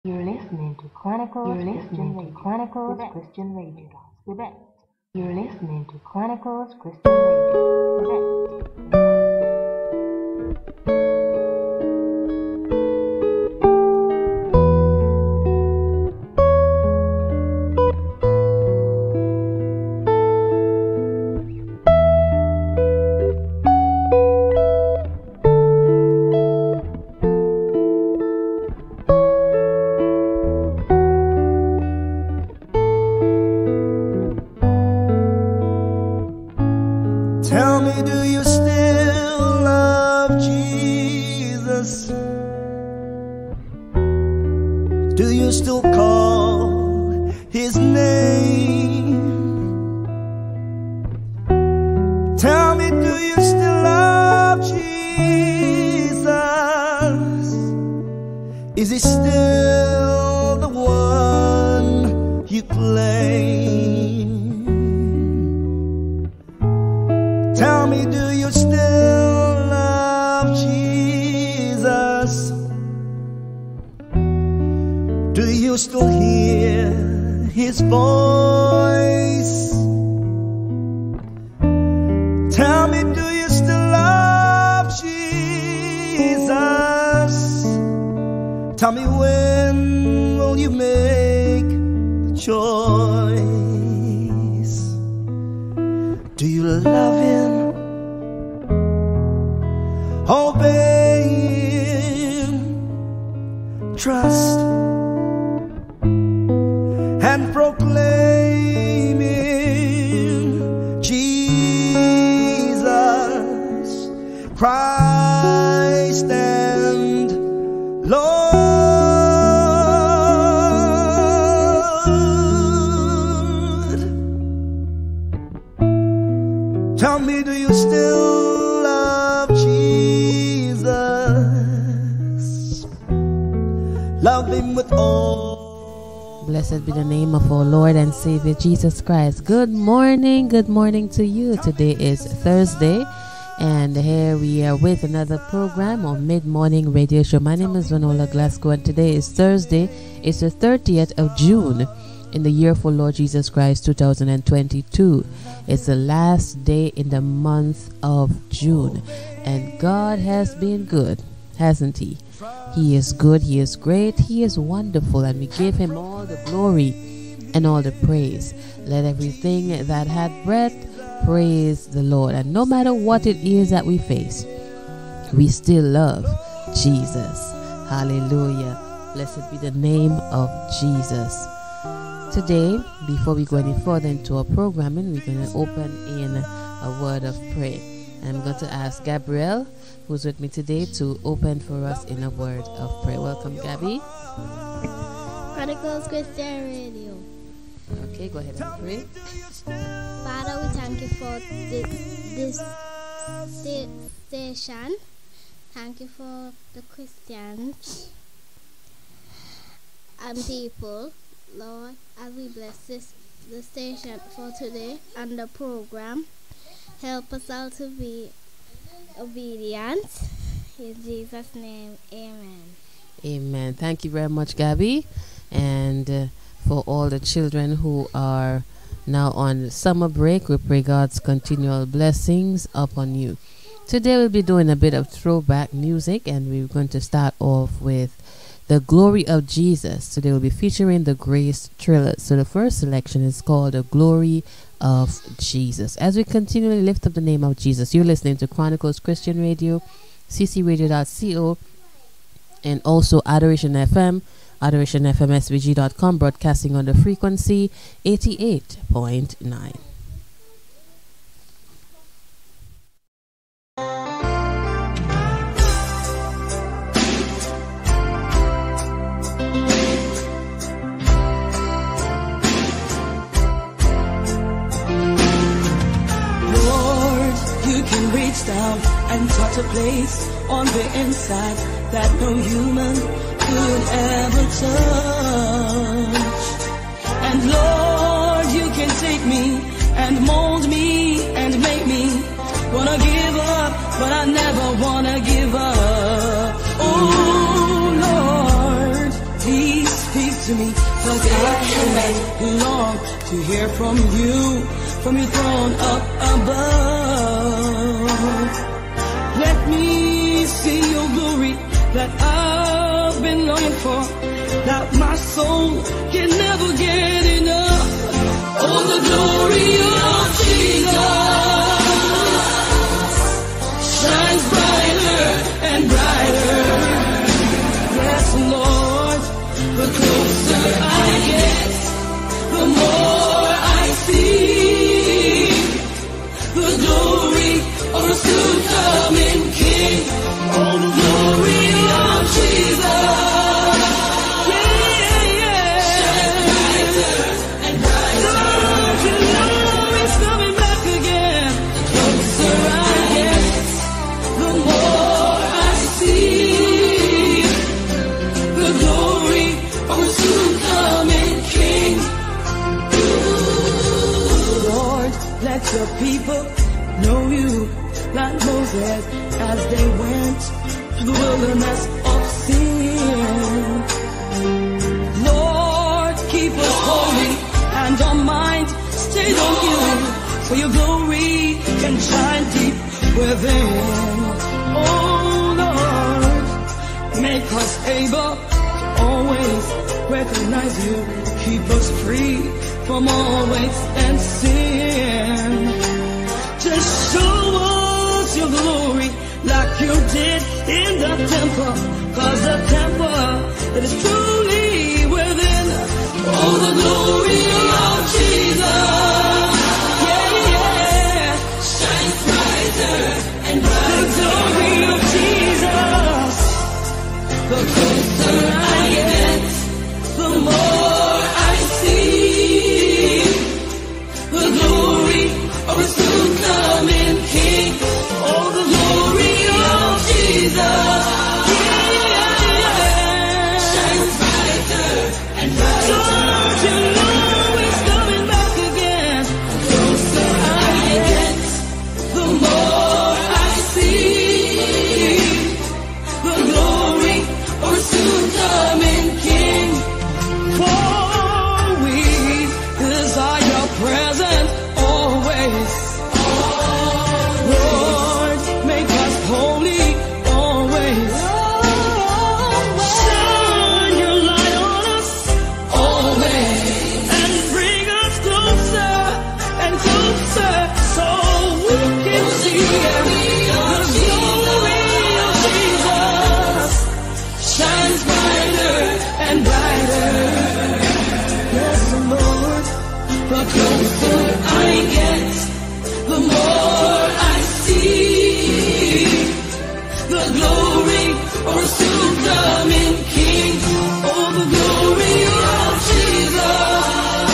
You're listening to Chronicles Christian Radio. Quebec. You're listening to Chronicles Christian Radio. Quebec. Blessed be the name of our Lord and Savior Jesus Christ. Good morning to you. Today is Thursday, and here we are with another program on Mid-Morning Radio Show. My name is Vanola Glasgow, and today is Thursday. It's the 30th of June in the year for Lord Jesus Christ 2022. It's the last day in the month of June, and God has been good, hasn't He? He is good, He is great, He is wonderful, and we give Him all the glory and all the praise. Let everything that had breath praise the Lord. And no matter what it is that we face, we still love Jesus. Hallelujah. Blessed be the name of Jesus. Today, before we go any further into our programming, we're going to open in a word of prayer. And I'm going to ask Gabrielle, who's with me today, to open for us in a word of prayer. Welcome, Gabby. Chronicles Christian Radio. Okay, go ahead and pray. Father, we thank you for this station. Thank you for the Christians and people. Lord, as we bless the station for today and the program, help us all to be obedient. In Jesus' name, amen. Amen. Thank you very much, Gabby. And for all the children who are now on summer break, we pray God's continual blessings upon you. Today we'll be doing a bit of throwback music, and we're going to start off with The Glory of Jesus. Today we'll be featuring the Grace Trillers. So the first selection is called The Glory of Jesus. As we continually lift up the name of Jesus, you're listening to Chronicles Christian Radio, ccradio.co, and also Adoration FM, adorationfmsvg.com, broadcasting on the frequency 88.9. Down and touch a place on the inside that no human could ever touch. And Lord, you can take me and mold me and make me wanna give up, but I never wanna give up. Oh Lord, please 'cause I long to hear from you, from your throne up above. Let me see your glory that I've been longing for, that my soul can never get enough. Oh, the glory of Jesus shines brighter and brighter. Yes, Lord, the closer I get, the more I see the glory of a soon coming King. Oh, the glory of Jesus. Let your people know you like Moses as they went to the wilderness of sin. Lord, keep us holy and our mind stayed on you, for your glory can shine deep within. Oh Lord, make us able to always recognize you. Keep us free from all waste and sin. Just show us your glory like you did in the temple, 'cause the temple that is truly within. Oh, the glory of Jesus, yeah, shines brighter and brighter. The glory of Jesus, the closer I get, the more I see the glory of a soon coming King. Oh, the glory of Jesus, yeah, shines brighter and brighter. Don't you know it's coming back again? The closer I get, the more I see the glory of a soon coming King. For we desire your presence always. Lord, make us holy always. Shine your light on us always, and bring us closer and closer, so we can see the glory of Jesus shines brighter and brighter. Yes, Lord, the closer I get, the more I see the glory of a soon coming King. Oh, the glory of Jesus,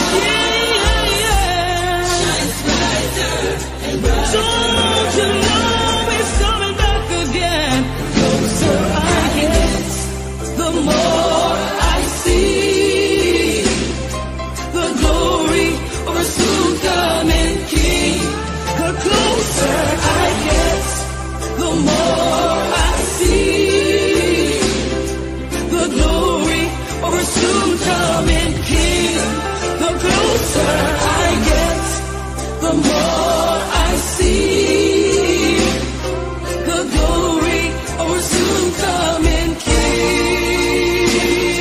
yeah, shines brighter and brighter. Don't you know it's coming back again? The closer I get, the more I see the glory of a soon coming King. The closer I get, the more I see the glory of a soon coming King. The closer I get, the more I see the glory of a soon coming King.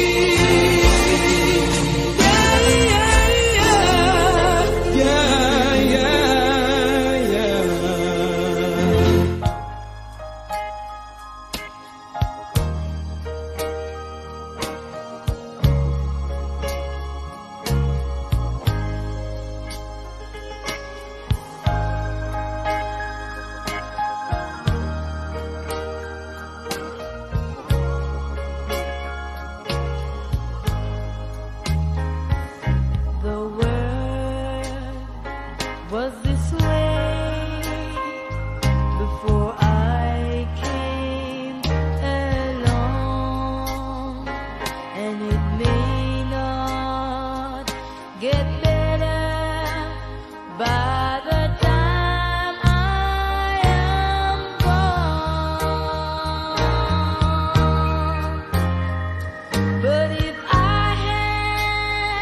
Yeah, yeah, yeah, yeah. The world was this way before I came along, and it may not get better by the time I am gone. But if I had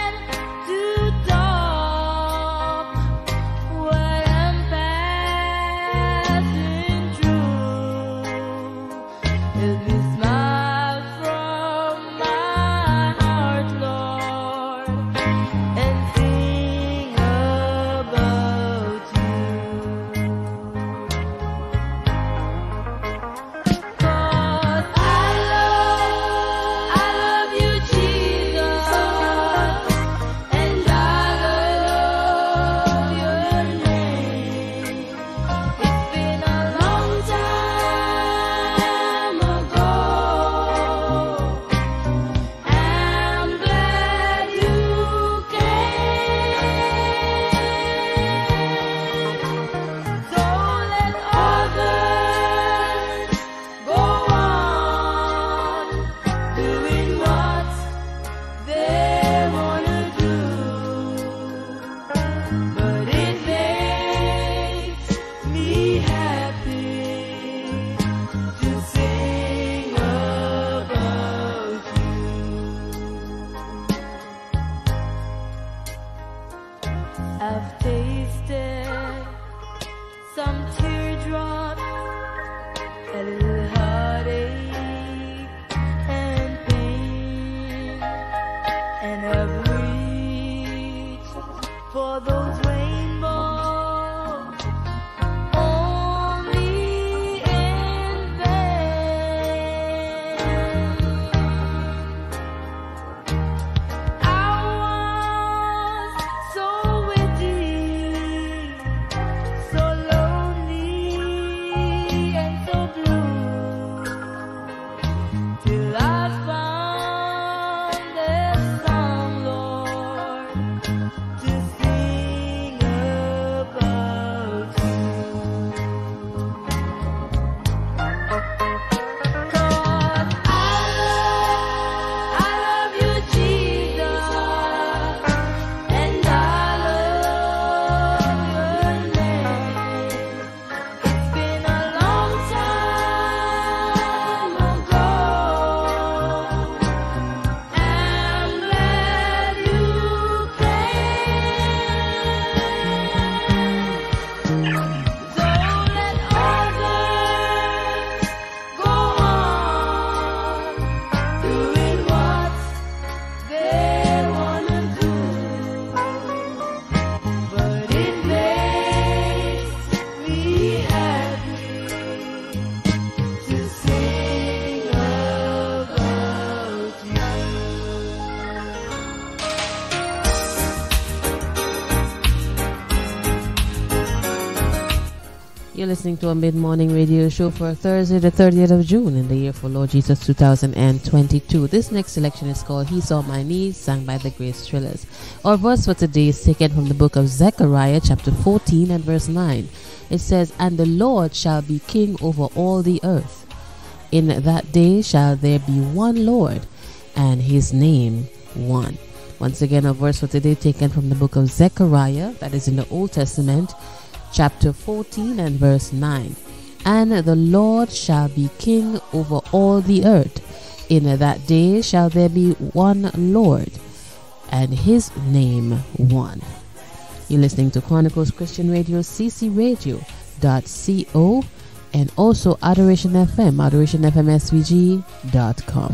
You're listening to a mid-morning radio show for Thursday, the 30th of June in the year for Lord Jesus 2022. This next selection is called He Saw My Needs, sung by the Grace Trillers. Our verse for today is taken from the book of Zechariah, chapter 14 and verse 9. It says, "And the Lord shall be king over all the earth. In that day shall there be one Lord, and his name one." Once again, our verse for today taken from the book of Zechariah, that is in the Old Testament, chapter 14 and verse 9. "And the Lord shall be king over all the earth. In that day shall there be one Lord, and his name one." You're listening to Chronicles Christian Radio, ccradio.co, and also Adoration FM, adorationfmsvg.com.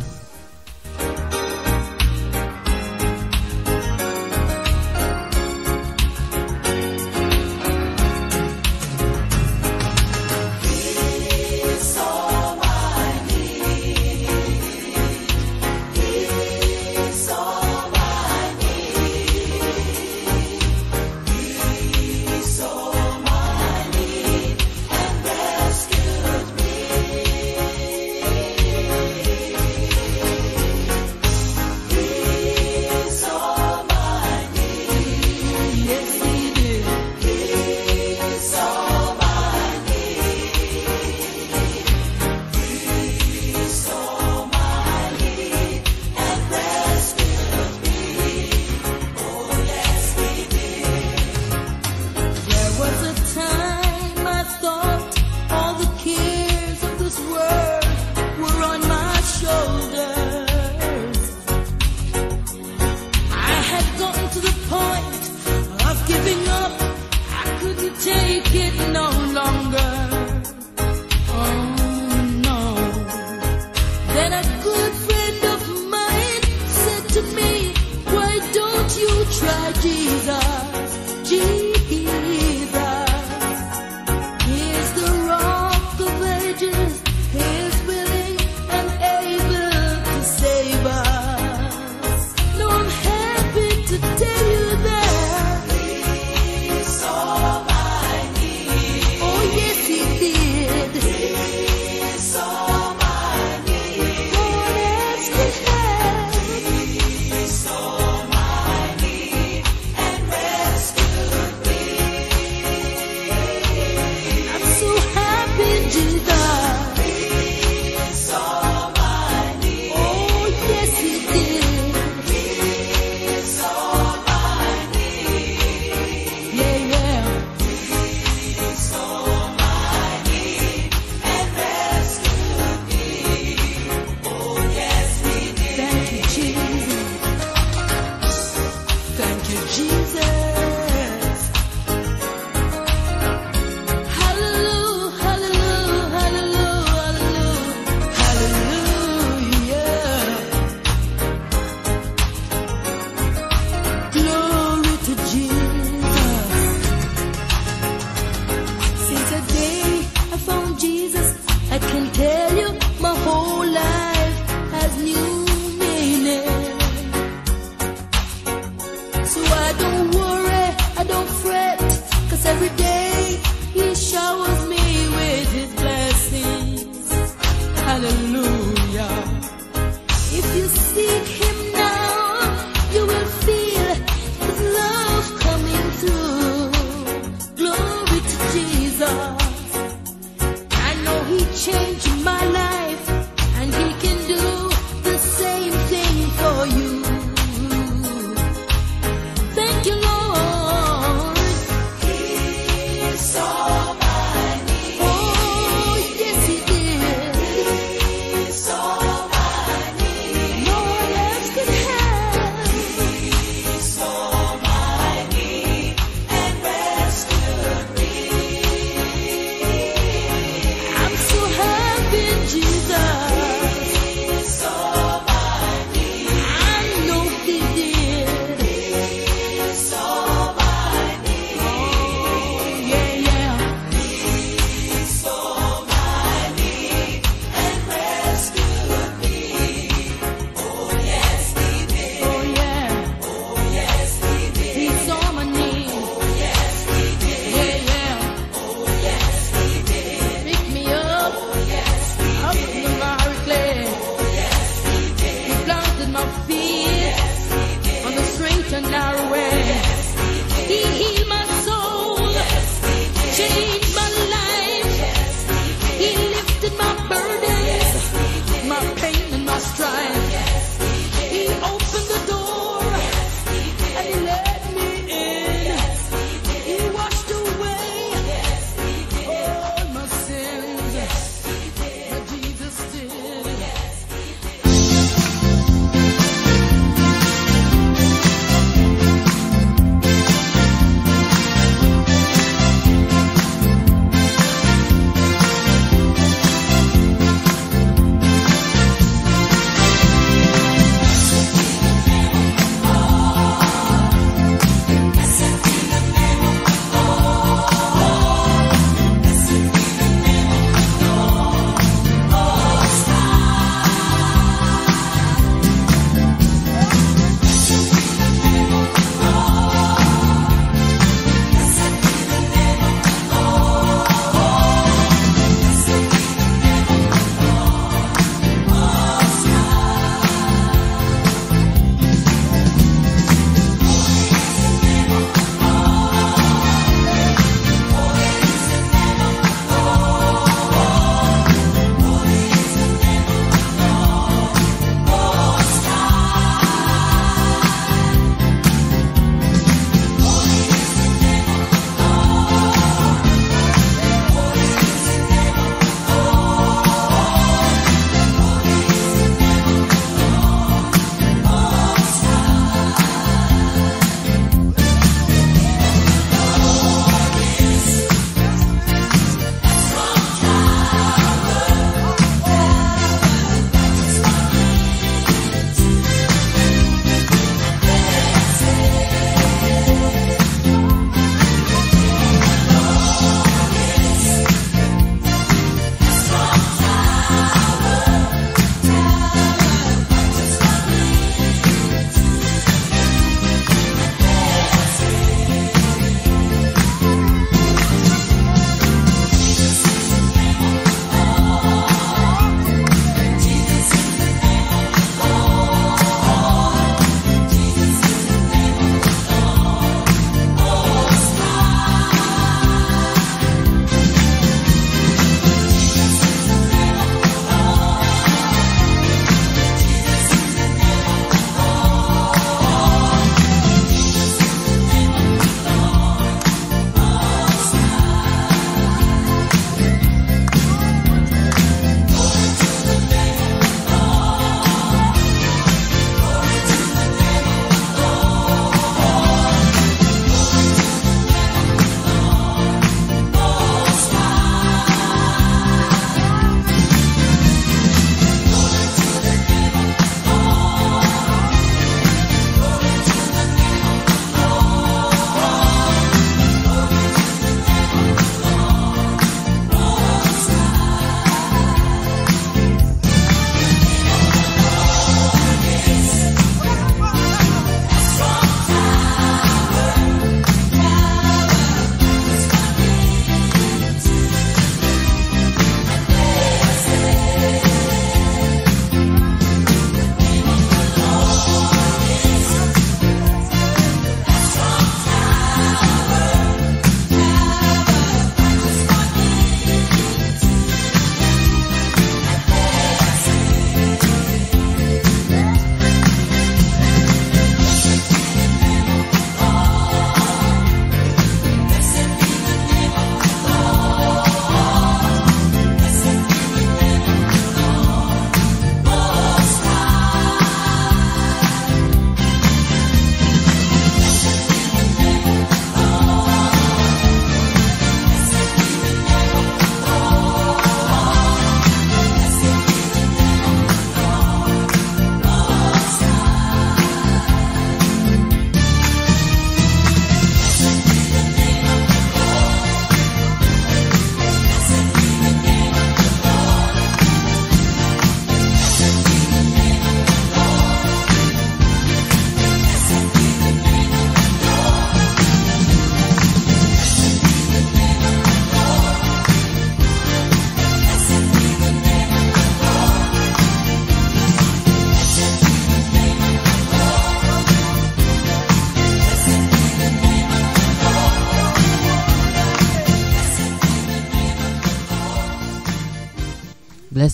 my feet on the straight and narrow way. He healed my soul, changed my life. He lifted my burdens, my pain and my strife. He opened the door and he let me in. He washed away all my sins. But Jesus did.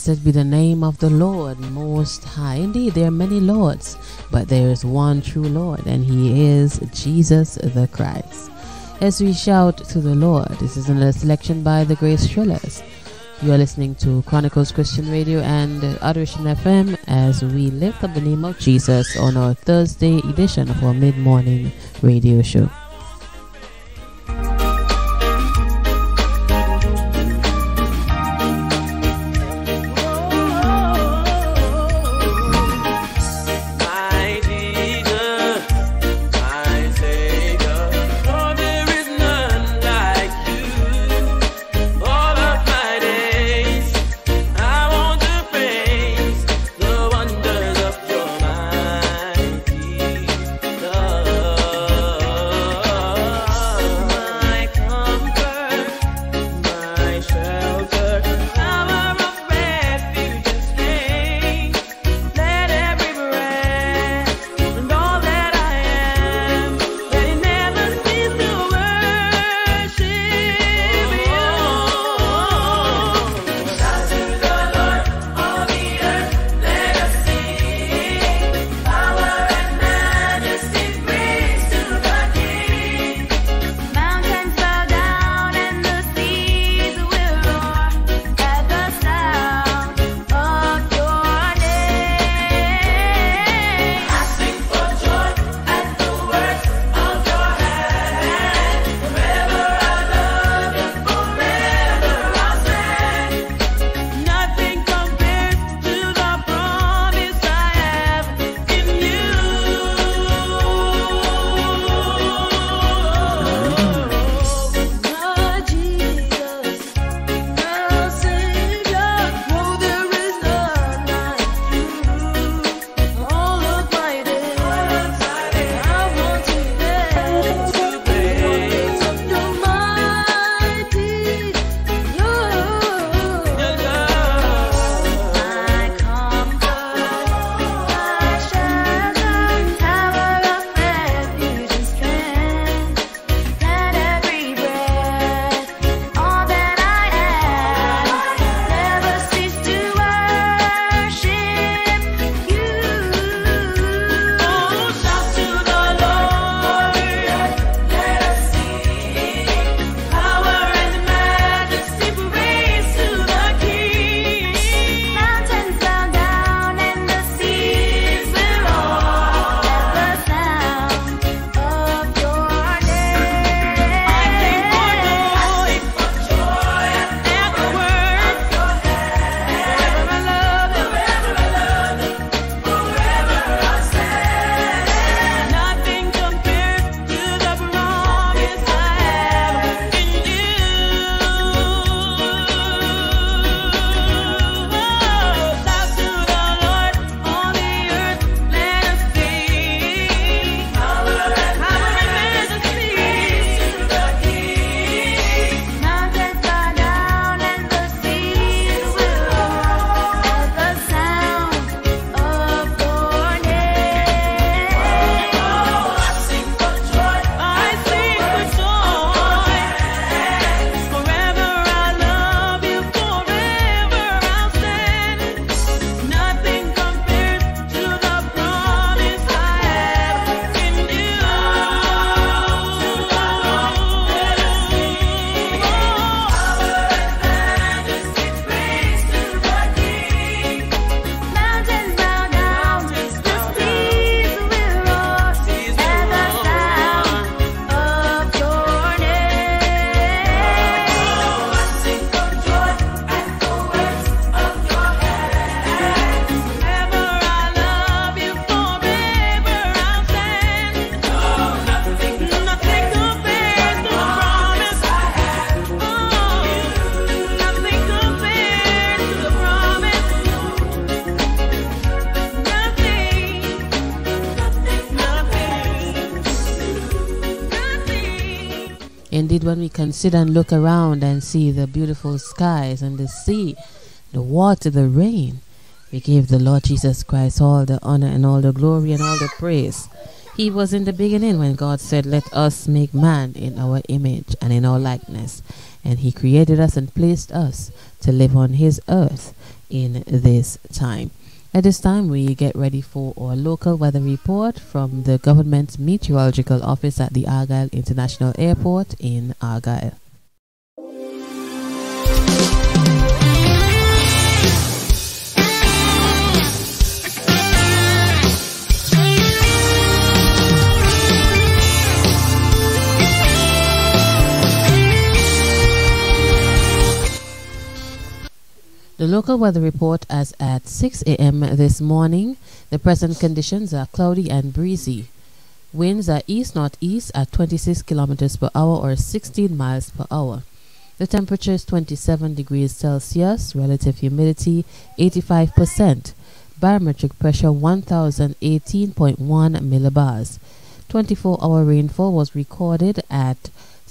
Blessed be the name of the Lord Most High. Indeed, there are many lords, but there is one true Lord, and he is Jesus the Christ. As we shout to the Lord, this is another selection by the Grace Trillers. You are listening to Chronicles Christian Radio and Adoration FM as we lift up the name of Jesus on our Thursday edition of our mid-morning radio show. Indeed, when we consider and look around and see the beautiful skies and the sea, the water, the rain, we give the Lord Jesus Christ all the honor and all the glory and all the praise. He was in the beginning when God said, "Let us make man in our image and in our likeness." And he created us and placed us to live on his earth. in this time. At this time, we get ready for our local weather report from the Government Meteorological Office at the Argyle International Airport in Argyle. The local weather report as at 6 a.m. this morning. The present conditions are cloudy and breezy. Winds are east-northeast at 26 kilometers per hour or 16 miles per hour. The temperature is 27 degrees Celsius, relative humidity 85%, barometric pressure 1018.1 millibars. 24-hour rainfall was recorded at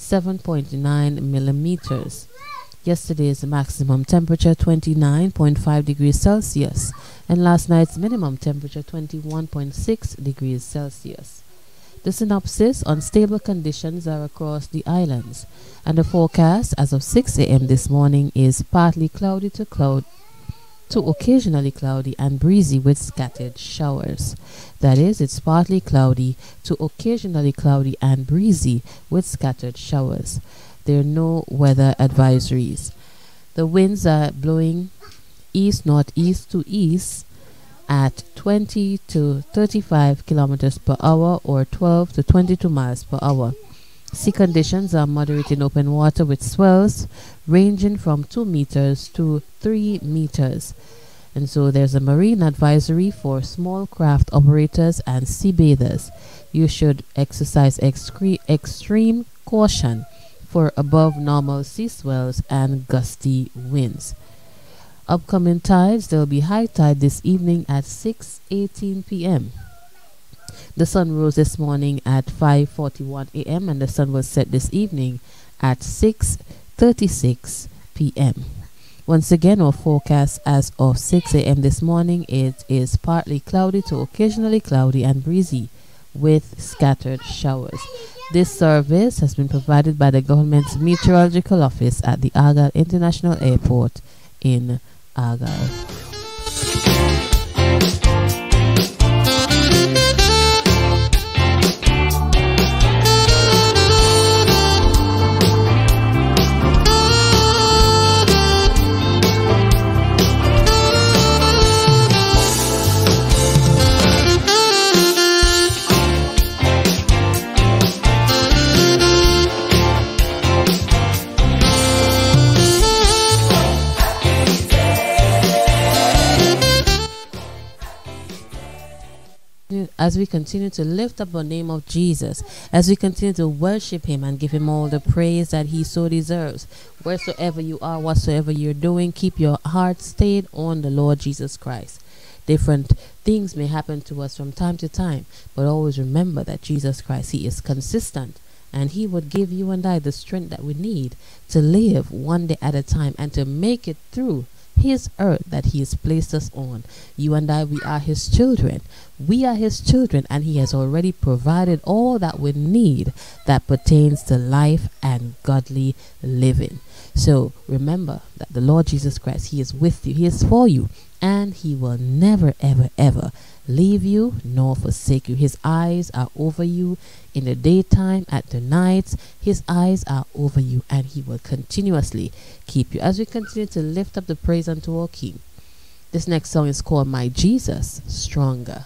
7.9 millimeters. Yesterday's maximum temperature 29.5 degrees Celsius and last night's minimum temperature 21.6 degrees Celsius. The synopsis: unstable conditions are across the islands, and the forecast as of 6 a.m. this morning is partly cloudy to occasionally cloudy and breezy with scattered showers. That is, it's partly cloudy to occasionally cloudy and breezy with scattered showers. There are no weather advisories. The winds are blowing east-northeast to east at 20 to 35 kilometers per hour or 12 to 22 miles per hour. Sea conditions are moderate in open water with swells ranging from 2 meters to 3 meters. And so there's a marine advisory for small craft operators and sea bathers. You should exercise extreme caution for above normal sea swells and gusty winds. Upcoming tides: there will be high tide this evening at 6:18 p.m. The sun rose this morning at 5:41 a.m. and the sun will set this evening at 6:36 p.m. Once again, our forecast as of 6 a.m. this morning, it is partly cloudy to occasionally cloudy and breezy with scattered showers. This service has been provided by the Government's Meteorological Office at the Argyle International Airport in Argyle. As we continue to lift up the name of Jesus, as we continue to worship him and give him all the praise that he so deserves, wheresoever you are, whatsoever you're doing, keep your heart stayed on the Lord Jesus Christ. Different things may happen to us from time to time, but always remember that Jesus Christ, he is consistent, and he would give you and I the strength that we need to live one day at a time and to make it through his earth that he has placed us on. You and I, we are his children. We are his children, and he has already provided all that we need that pertains to life and godly living. So remember that the Lord Jesus Christ, he is with you, he is for you, and he will never ever ever leave you nor forsake you. His eyes are over you in the daytime, at the night. His eyes are over you, and he will continuously keep you. As we continue to lift up the praise unto our King, this next song is called My Jesus Stronger.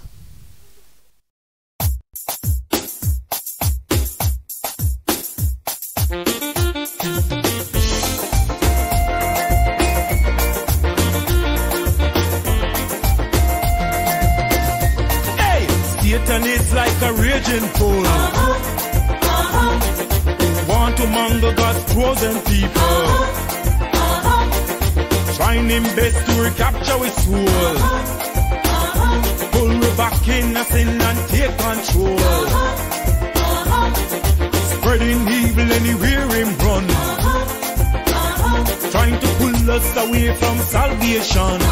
Satan is like a raging bull, want to mangle God's chosen people, trying him best to recapture his soul, pull me back in a sin and take control, spreading evil anywhere him run, trying to pull us away from salvation.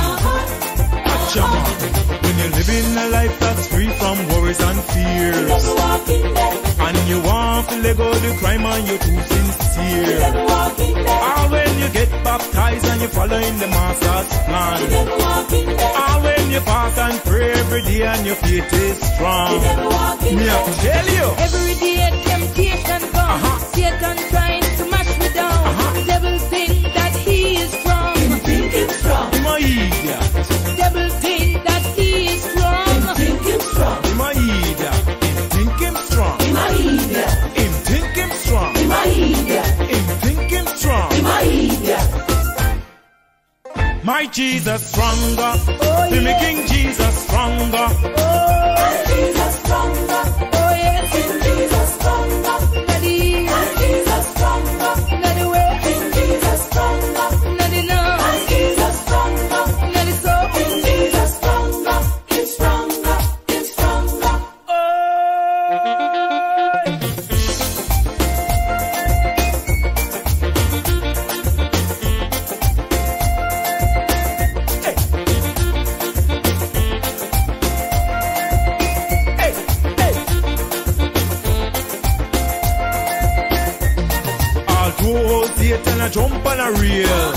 When you're living a life that's free from worries and fears, and you want to let go of the crime and you're too sincere, or when you get baptized and you following the master's plan. And when you fast and pray every day and your faith is strong. Me I tell you. Every day temptation comes. Satan trying to mash me down. The devil think that he is strong. My idiot. Devil think that he is strong. My idiot. Him think him strong. Him think him strong. Him think him strong. My Jesus stronger. Be me King Jesus stronger. Oh yes. Not the east. Not the west. Not the north. Not the south. Satan a jump on a reel.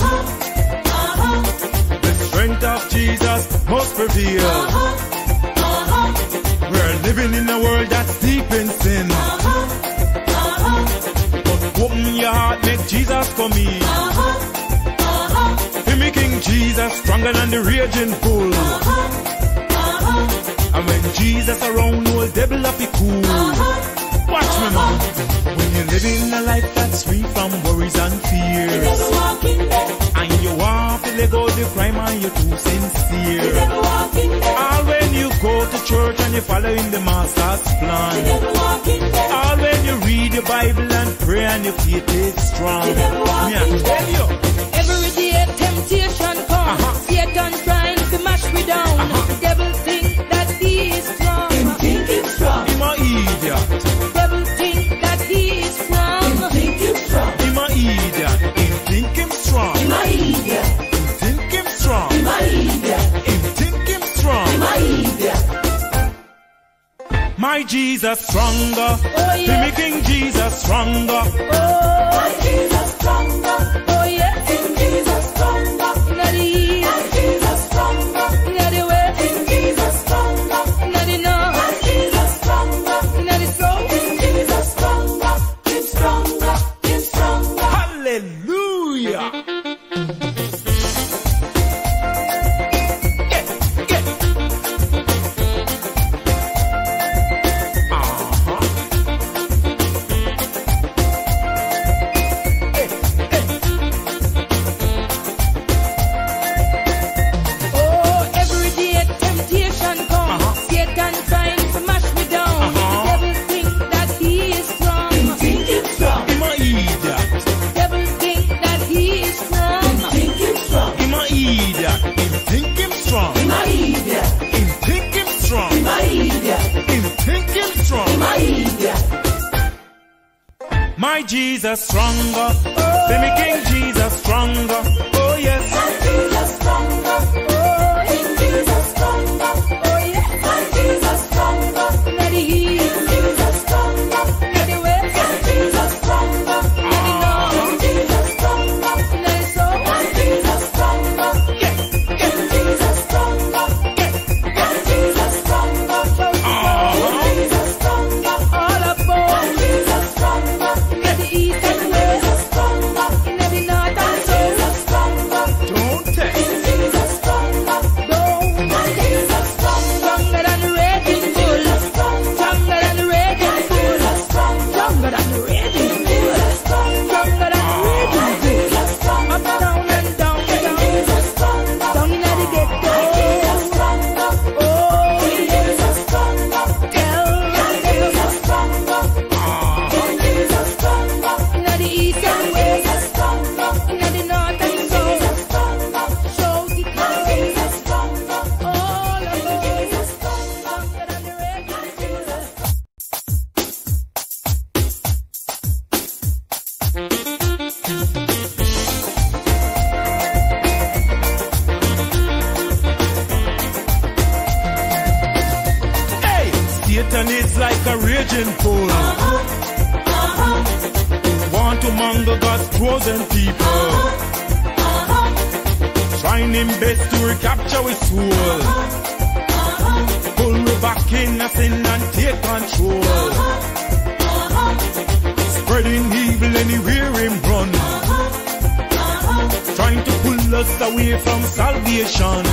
The strength of Jesus must prevail. We're living in a world that's deep in sin. But open your heart, make Jesus come in. Be me King Jesus, stronger than the raging bull. And when Jesus around, no devil up be cool. Watch me, man. When you're living a life that's free from worries and fears, and you want to let go the crime and you're too sincere, all when you go to church and you're following the master's plan, all when you read the Bible and pray and your faith is strong. Me I tell you. Every day temptation comes. Satan trying to mash me down. The devil think that he is strong. I'm a idiot. Devil think that he is strong. I'm a idiot. Him think him strong. Him think him strong. Him think him strong. My Jesus stronger. Oh Be yeah. me King Jesus stronger. Oh yeah. Not the east. Not the west. Not the north. Not the south. Hallelujah. My Jesus stronger. Be me King Jesus stronger. Oh yes. My Jesus stronger. Oh yeah. Not the east. Not the west. Not the north. Not the south. All aboard. Not the east and west. Not the north and south. Don't take. Stronger than the raging bull. Stronger than the raging bull. Stronger than the raging bull. Stronger than the raging bull. Up, down, and down, down. Down in the ghetto. Oh, yeah. Tell in the east and west. In the north and south. Show the country. All of us. Stronger than the raging bull. Hey, Satan is like a raging bull. Want to mangle God's chosen people. trying him best to recapture his soul. Pull me back in a sin and take control. Spreading evil anywhere him run. Trying to pull us away from salvation.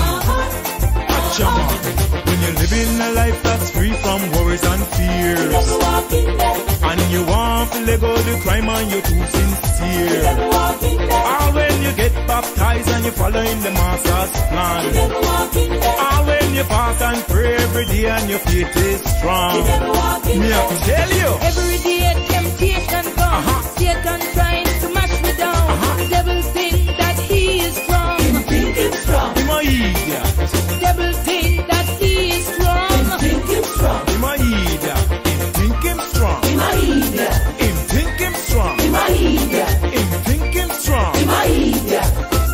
When you're living a life that's free from worries and fears, and you want to let go the crime and you're too sincere, or when you get baptized and you follow in the master's plan, or when you fast and pray every day and your faith is strong. Me I tell you, every day temptation comes. Satan trying to mash me down. The devil think that he is strong. Him think him strong. Him a idiot. The devil think that he is strong. Him think him strong. Him a idiot. Him think him strong. Him a idiot. Him think him strong. Him a idiot. Him think him strong. Him a idiot.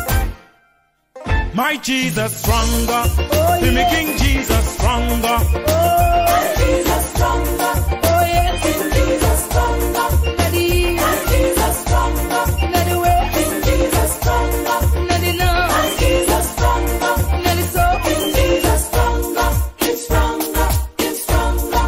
My Jesus stronger. Oh, yeah. Me King Jesus stronger. Oh, my Jesus stronger. Oh yes, King Jesus stronger. Daddy, my Jesus stronger. let the way, King Jesus stronger. let it know, My Jesus stronger. let it so. King Jesus stronger. He's stronger. He's stronger.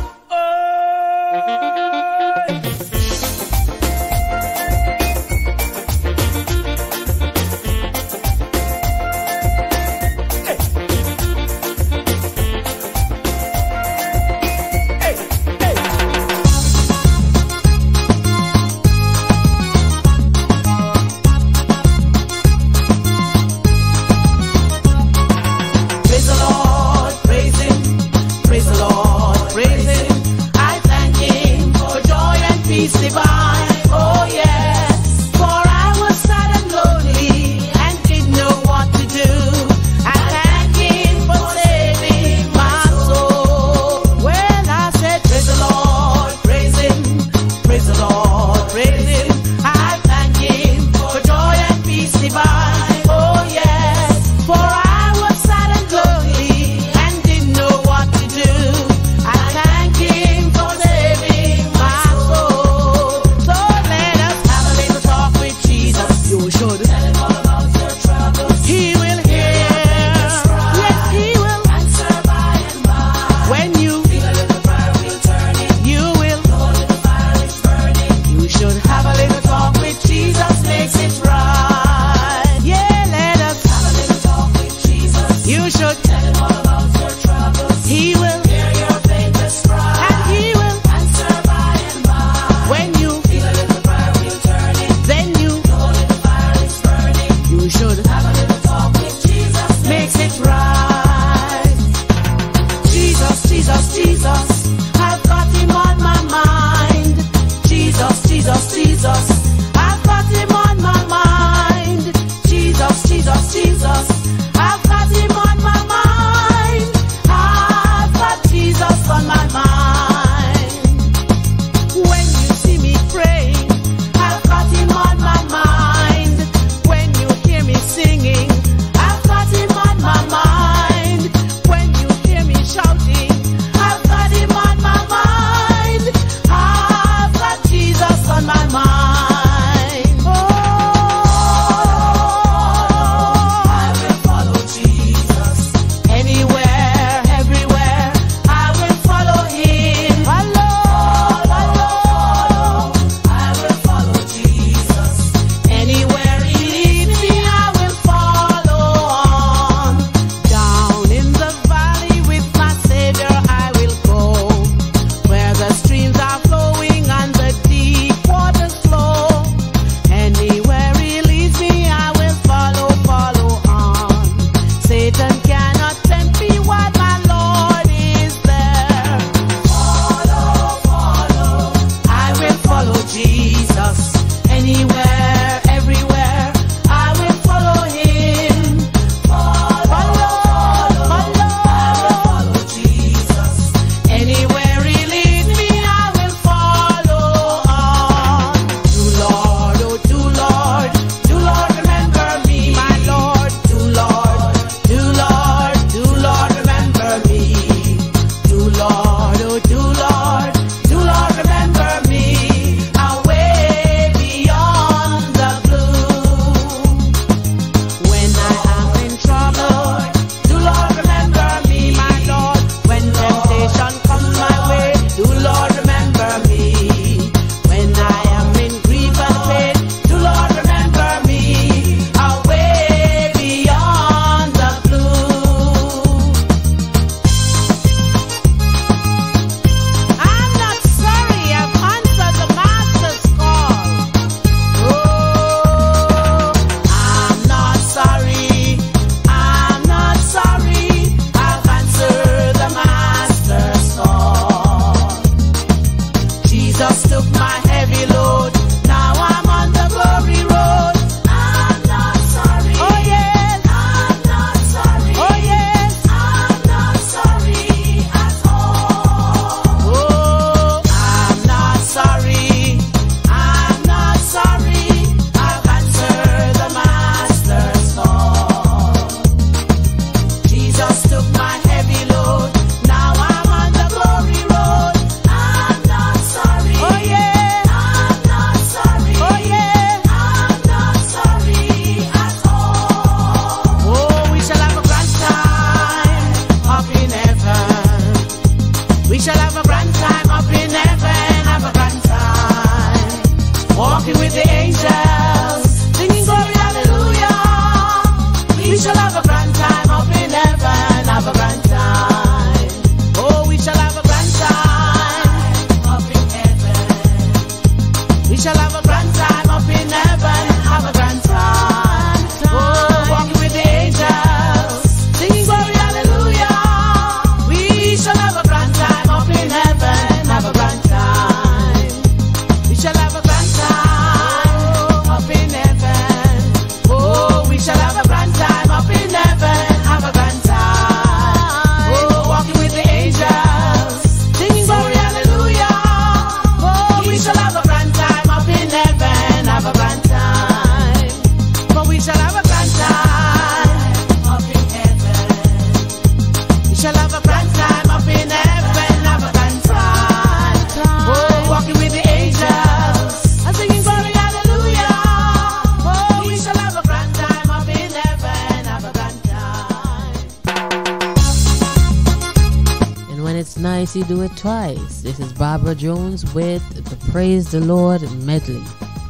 once, you do it twice. This is Barbara Jones with the Praise the Lord medley.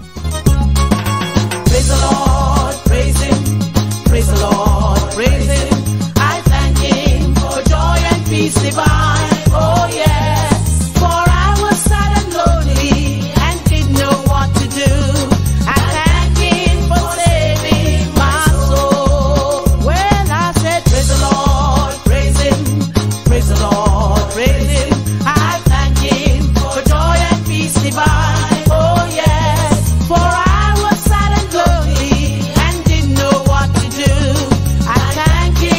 Praise the Lord, praise Him. Praise the Lord, praise Him. I thank Him for joy and peace divine. Oh yes, for I was sad and lonely and didn't know what to do. I thank Him for saving my soul. Well, I said, praise the Lord, praise Him. Praise the Lord, praise Him. I thank Him for joy and peace divine. Oh yes, for I was sad and lonely and didn't know what to do. I thank Him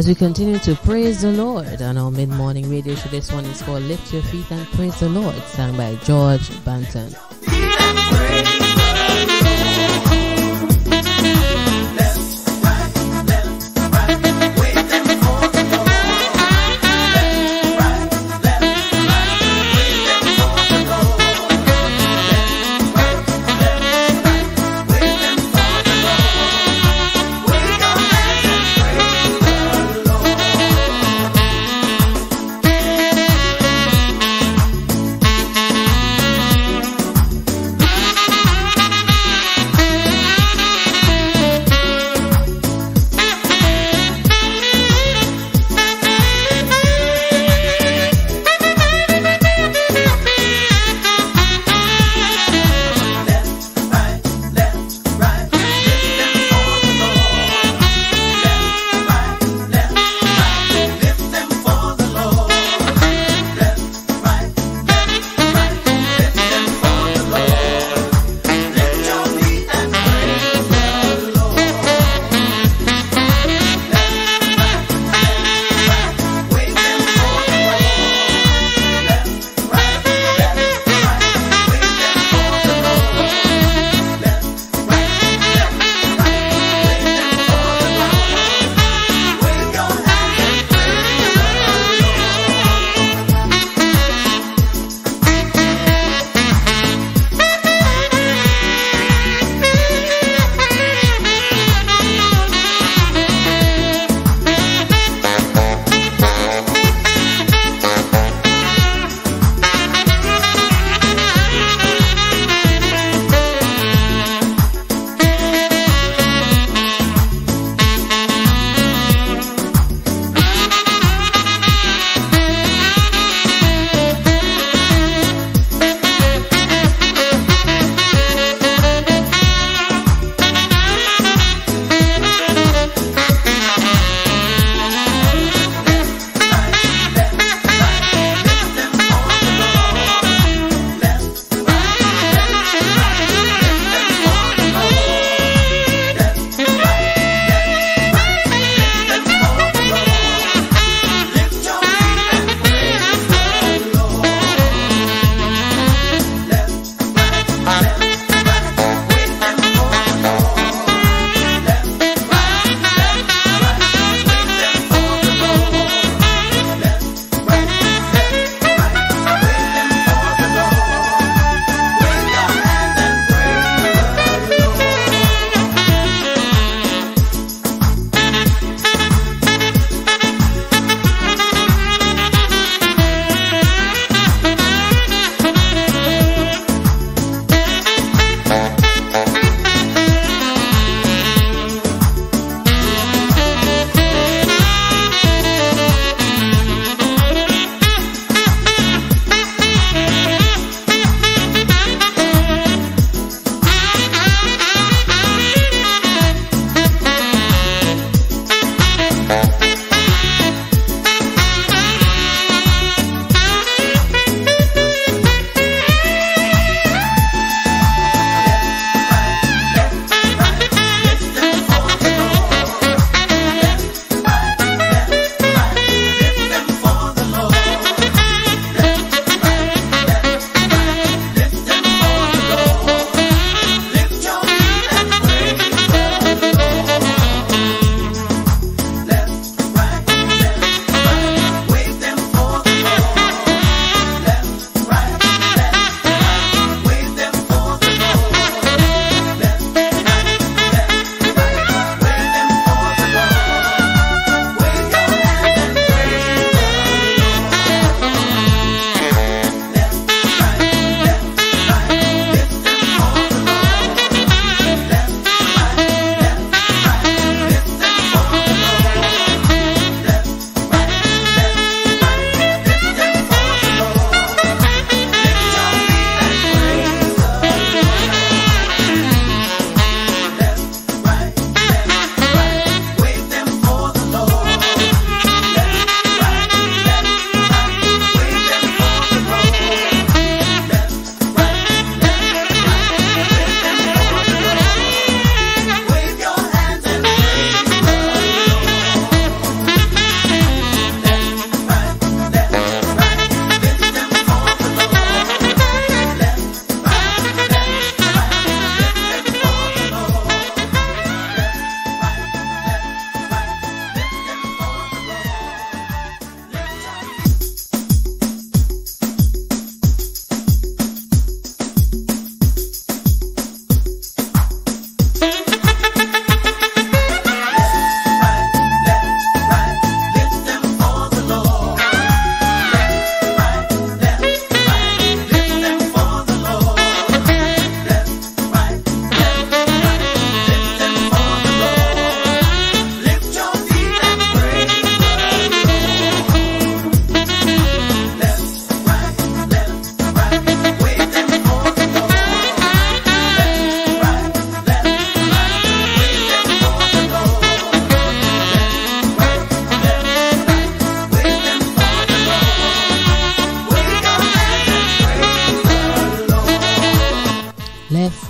as we continue to praise the Lord on our mid-morning radio show. This one is called Lift Your Feet and Praise the Lord, sung by George Banton.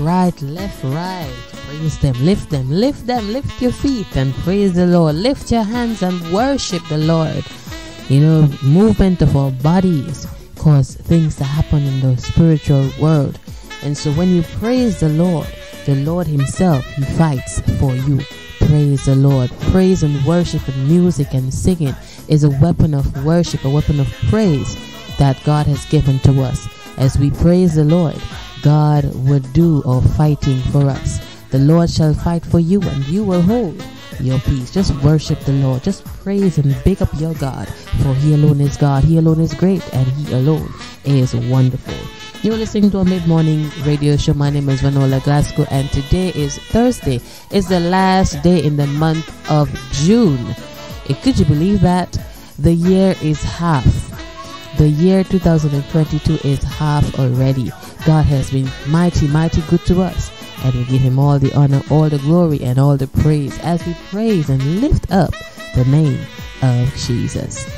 right, left, right. Praise them, lift them, lift them, lift your feet and praise the Lord. Lift your hands and worship the Lord. You know, movement of our bodies cause things to happen in the spiritual world. And so when you praise the Lord himself, he fights for you. Praise the Lord. Praise and worship and music and singing is a weapon of worship, a weapon of praise that God has given to us. As we praise the Lord, God will do our fighting for us. The Lord shall fight for you and you will hold your peace. Just worship the Lord. Just praise and big up your God, for he alone is God. He alone is great and he alone is wonderful. You're listening to a mid-morning radio show. My name is Vanola Glasgow and today is Thursday. It's the last day in the month of June. Could you believe that? The year is half. The year 2022 is half already. God has been mighty, mighty good to us. And we give him all the honor, all the glory, and all the praise as we praise and lift up the name of Jesus.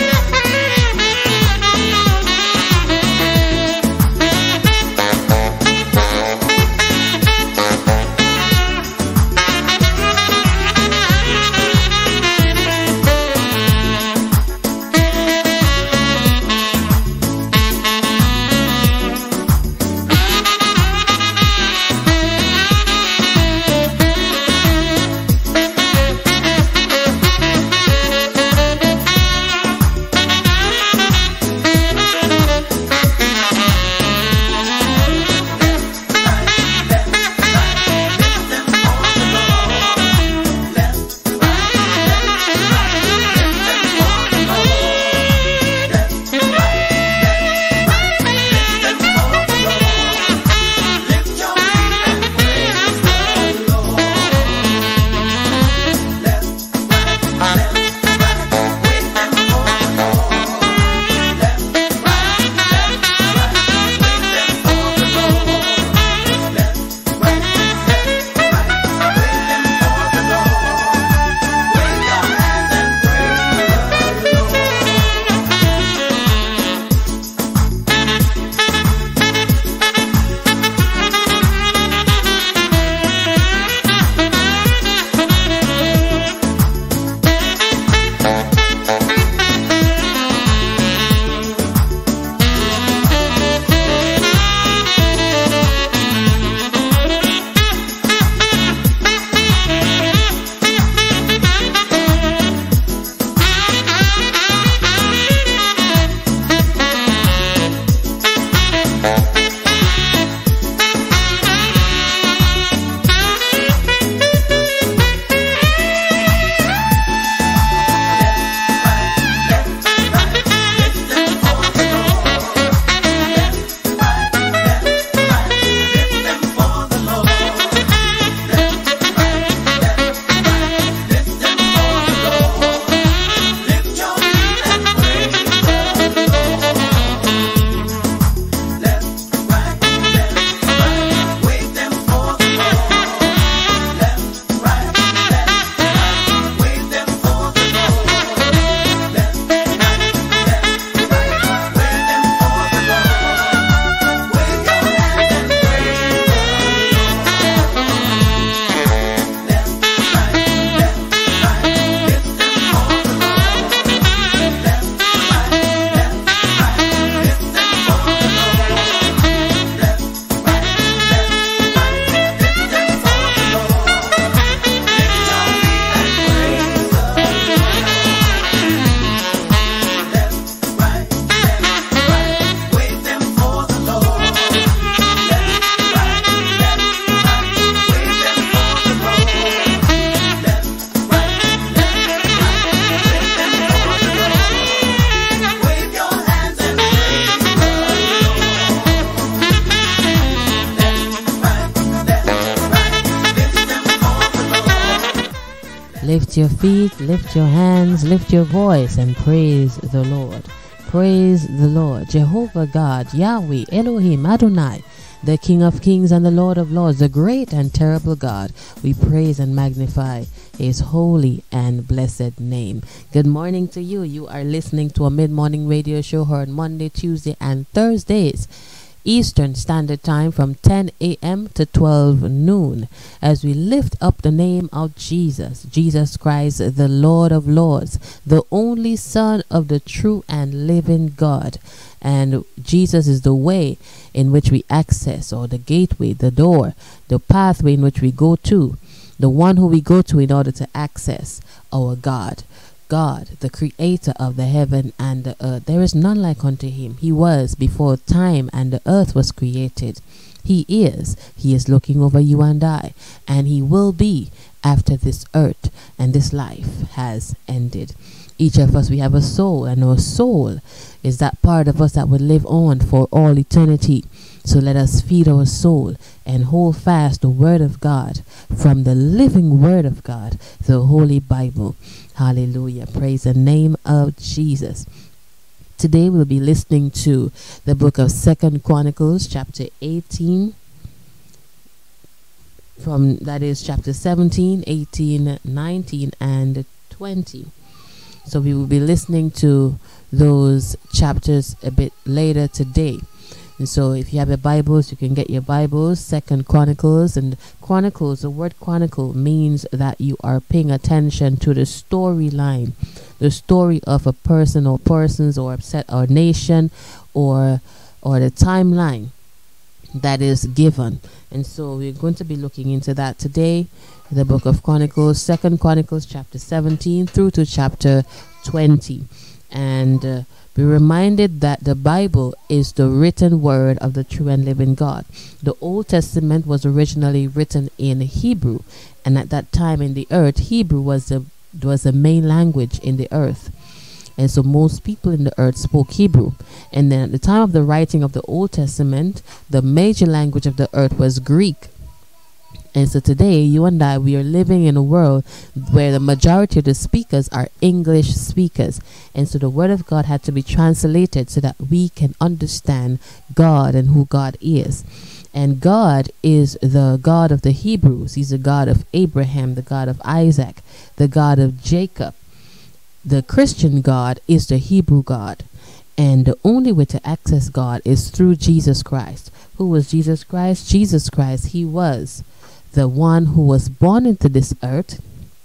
Lift your feet, lift your hands, lift your voice and praise the Lord. Praise the Lord. Jehovah God, Yahweh, Elohim, Adonai, the King of Kings and the Lord of Lords, the great and terrible God. We praise and magnify his holy and blessed name. Good morning to you. You are listening to a mid-morning radio show heard Monday, Tuesday, and Thursdays Eastern Standard Time from 10 a.m. to 12 noon as we lift up the name of Jesus, Jesus Christ, the Lord of Lords, the only Son of the true and living God. And Jesus is the way in which we access, or the gateway, the door, the pathway in which we go to, the one who we go to in order to access our God. God, the creator of the heaven and the earth. There is none like unto him. He was before time and the earth was created. He is looking over you and I, and he will be after this earth and this life has ended. Each of us, we have a soul, and our soul is that part of us that will live on for all eternity. So let us feed our soul and hold fast the word of God from the living word of God, the Holy Bible. Hallelujah. Praise the name of Jesus. Today we'll be listening to the book of 2 Chronicles chapter 18. That is chapter 17, 18, 19, and 20. So we will be listening to those chapters a bit later today. And so if you have your Bibles, you can get your Bibles, 2 Chronicles. And Chronicles, the word chronicle means that you are paying attention to the storyline, the story of a person or persons or a nation or the timeline that is given. And so we're going to be looking into that today. The book of Chronicles, 2 Chronicles chapter 17 through to chapter 20. And be reminded that the Bible is the written word of the true and living God. The Old Testament was originally written in Hebrew, and at that time in the earth, Hebrew was the main language in the earth. And so most people in the earth spoke Hebrew. And then at the time of the writing of the Old Testament, the major language of the earth was Greek. And so today, you and I, we are living in a world where the majority of the speakers are English speakers. And so the word of God had to be translated so that we can understand God and who God is. And God is the God of the Hebrews. He's the God of Abraham, the God of Isaac, the God of Jacob. The Christian God is the Hebrew God. And the only way to access God is through Jesus Christ. Who was Jesus Christ? Jesus Christ, he was the one who was born into this earth,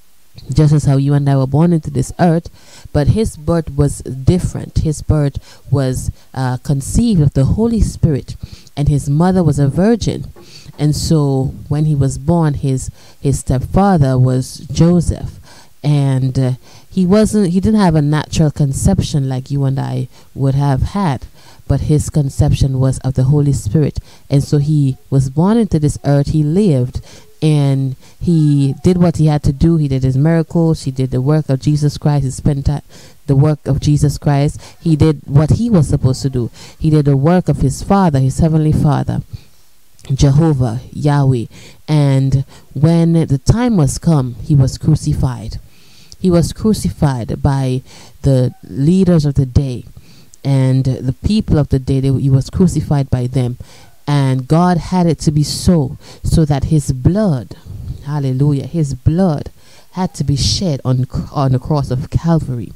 just as how you and I were born into this earth, but his birth was different. His birth was conceived of the Holy Spirit, and his mother was a virgin. And so when he was born, his stepfather was Joseph, and he didn't have a natural conception like you and I would have had, but his conception was of the Holy Spirit. And so he was born into this earth. He lived and he did what he had to do. He did his miracles. He did the work of Jesus Christ. He spent the work of Jesus Christ. He did what he was supposed to do. He did the work of his Father, his heavenly Father, Jehovah, Yahweh. And when the time was come, he was crucified. He was crucified by the leaders of the day and the people of the day. He was crucified by them. And God had it to be so that his blood, hallelujah, his blood had to be shed on the cross of Calvary.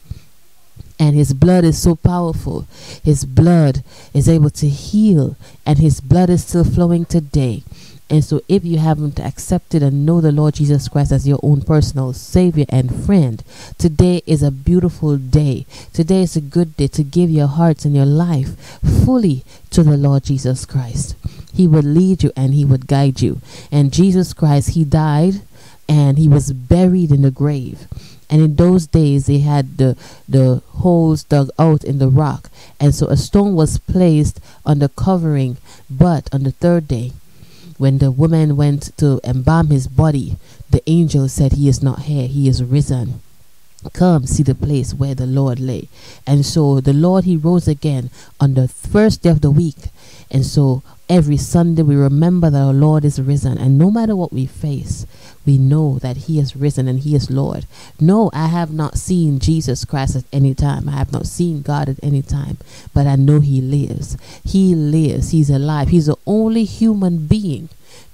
And his blood is so powerful. His blood is able to heal, and his blood is still flowing today. And so if you haven't accepted and know the Lord Jesus Christ as your own personal Savior and friend, today is a beautiful day. Today is a good day to give your hearts and your life fully to the Lord Jesus Christ. He would lead you and he would guide you. And Jesus Christ, he died and he was buried in the grave. And in those days, they had the holes dug out in the rock. And so a stone was placed on the covering. But on the third day, when the woman went to embalm his body, the angel said, he is not here, he is risen. Come see the place where the Lord lay. And so the Lord, he rose again on the first day of the week. And so every Sunday we remember that our Lord is risen. And no matter what we face, we know that he is risen and he is Lord. No, I have not seen Jesus Christ at any time. I have not seen God at any time. But I know he lives. He lives. He's alive. He's the only human being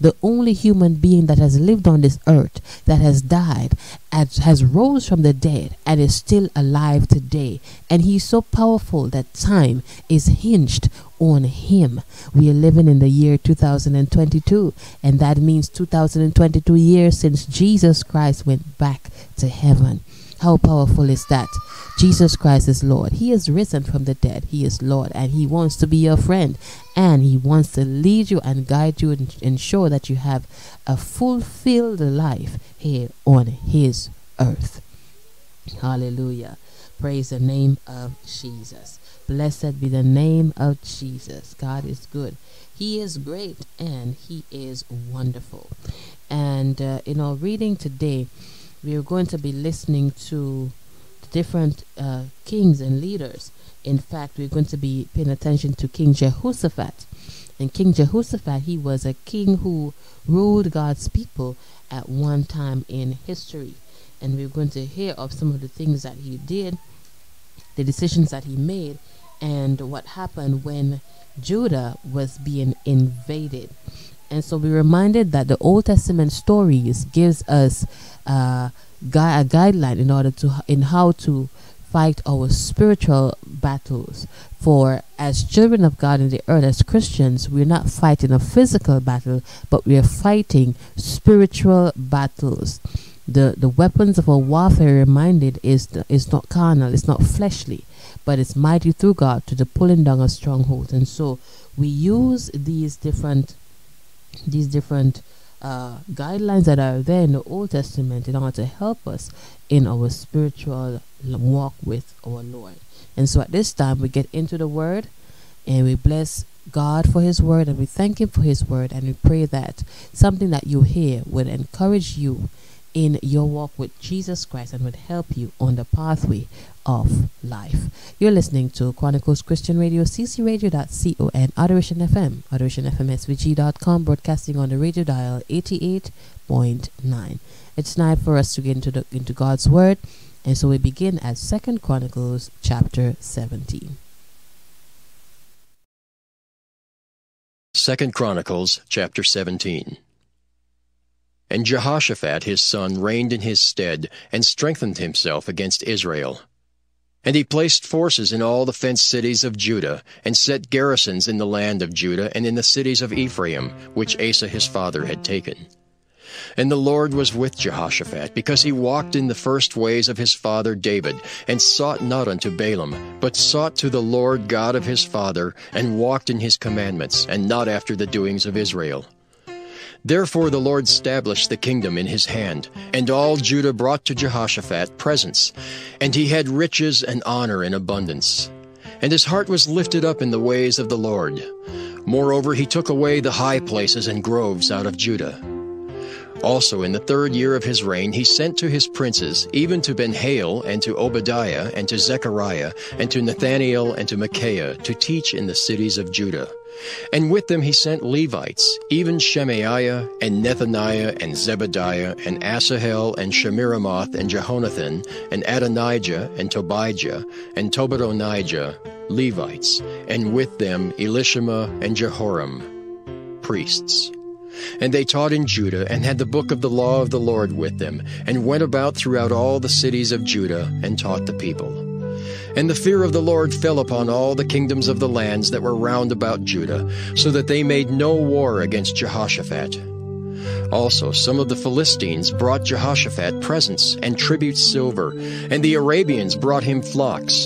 the only human being that has lived on this earth, that has died, has rose from the dead, and is still alive today. And he's so powerful that time is hinged on him. We are living in the year 2022, and that means 2022 years since Jesus Christ went back to heaven. How powerful is that? Jesus Christ is Lord. He is risen from the dead. He is Lord, and he wants to be your friend, and he wants to lead you and guide you and ensure that you have a fulfilled life here on his earth. Hallelujah. Praise the name of Jesus. Blessed be the name of Jesus. God is good. He is great, and he is wonderful. And in our reading today, we are going to be listening to different kings and leaders. In fact, we're going to be paying attention to King Jehoshaphat. And King Jehoshaphat, he was a king who ruled God's people at one time in history. And we're going to hear of some of the things that he did, the decisions that he made, and what happened when Judah was being invaded. And so we're reminded that the Old Testament stories gives us a guideline in how to fight our spiritual battles. For as children of God in the earth, as Christians, we're not fighting a physical battle, but we are fighting spiritual battles. The weapons of our warfare, reminded, is not carnal, it's not fleshly, but it's mighty through God to the pulling down of strongholds. And so we use these different guidelines that are there in the Old Testament in order to help us in our spiritual walk with our Lord. And so at this time we get into the word, and we bless God for his word, and we thank him for his word, and we pray that something that you hear would encourage you in your walk with Jesus Christ and would help you on the pathway of life. You're listening to Chronicles Christian Radio, ccradio.com, Adoration FM, adorationfmsvg.com, broadcasting on the radio dial 88.9. It's time for us to get into God's word, and so we begin at 2 Chronicles chapter 17. 2 Chronicles chapter 17. And Jehoshaphat his son reigned in his stead, and strengthened himself against Israel. And he placed forces in all the fenced cities of Judah, and set garrisons in the land of Judah and in the cities of Ephraim, which Asa his father had taken. And the Lord was with Jehoshaphat, because he walked in the first ways of his father David, and sought not unto Baalim, but sought to the Lord God of his father, and walked in his commandments, and not after the doings of Israel. Therefore the Lord established the kingdom in his hand, and all Judah brought to Jehoshaphat presents, and he had riches and honor in abundance. And his heart was lifted up in the ways of the Lord. Moreover, he took away the high places and groves out of Judah. Also in the 3rd year of his reign he sent to his princes, even to Ben-Hail, and to Obadiah, and to Zechariah, and to Nathaniel, and to Micaiah, to teach in the cities of Judah. And with them he sent Levites, even Shemaiah, and Nethaniah, and Zebediah, and Asahel, and Shemiramoth, and Jehonathan, and Adonijah, and Tobijah, and Tobadonijah, Levites, and with them Elishama and Jehoram, priests. And they taught in Judah, and had the book of the law of the Lord with them, and went about throughout all the cities of Judah, and taught the people. And the fear of the Lord fell upon all the kingdoms of the lands that were round about Judah, so that they made no war against Jehoshaphat. Also some of the Philistines brought Jehoshaphat presents and tribute silver, and the Arabians brought him flocks,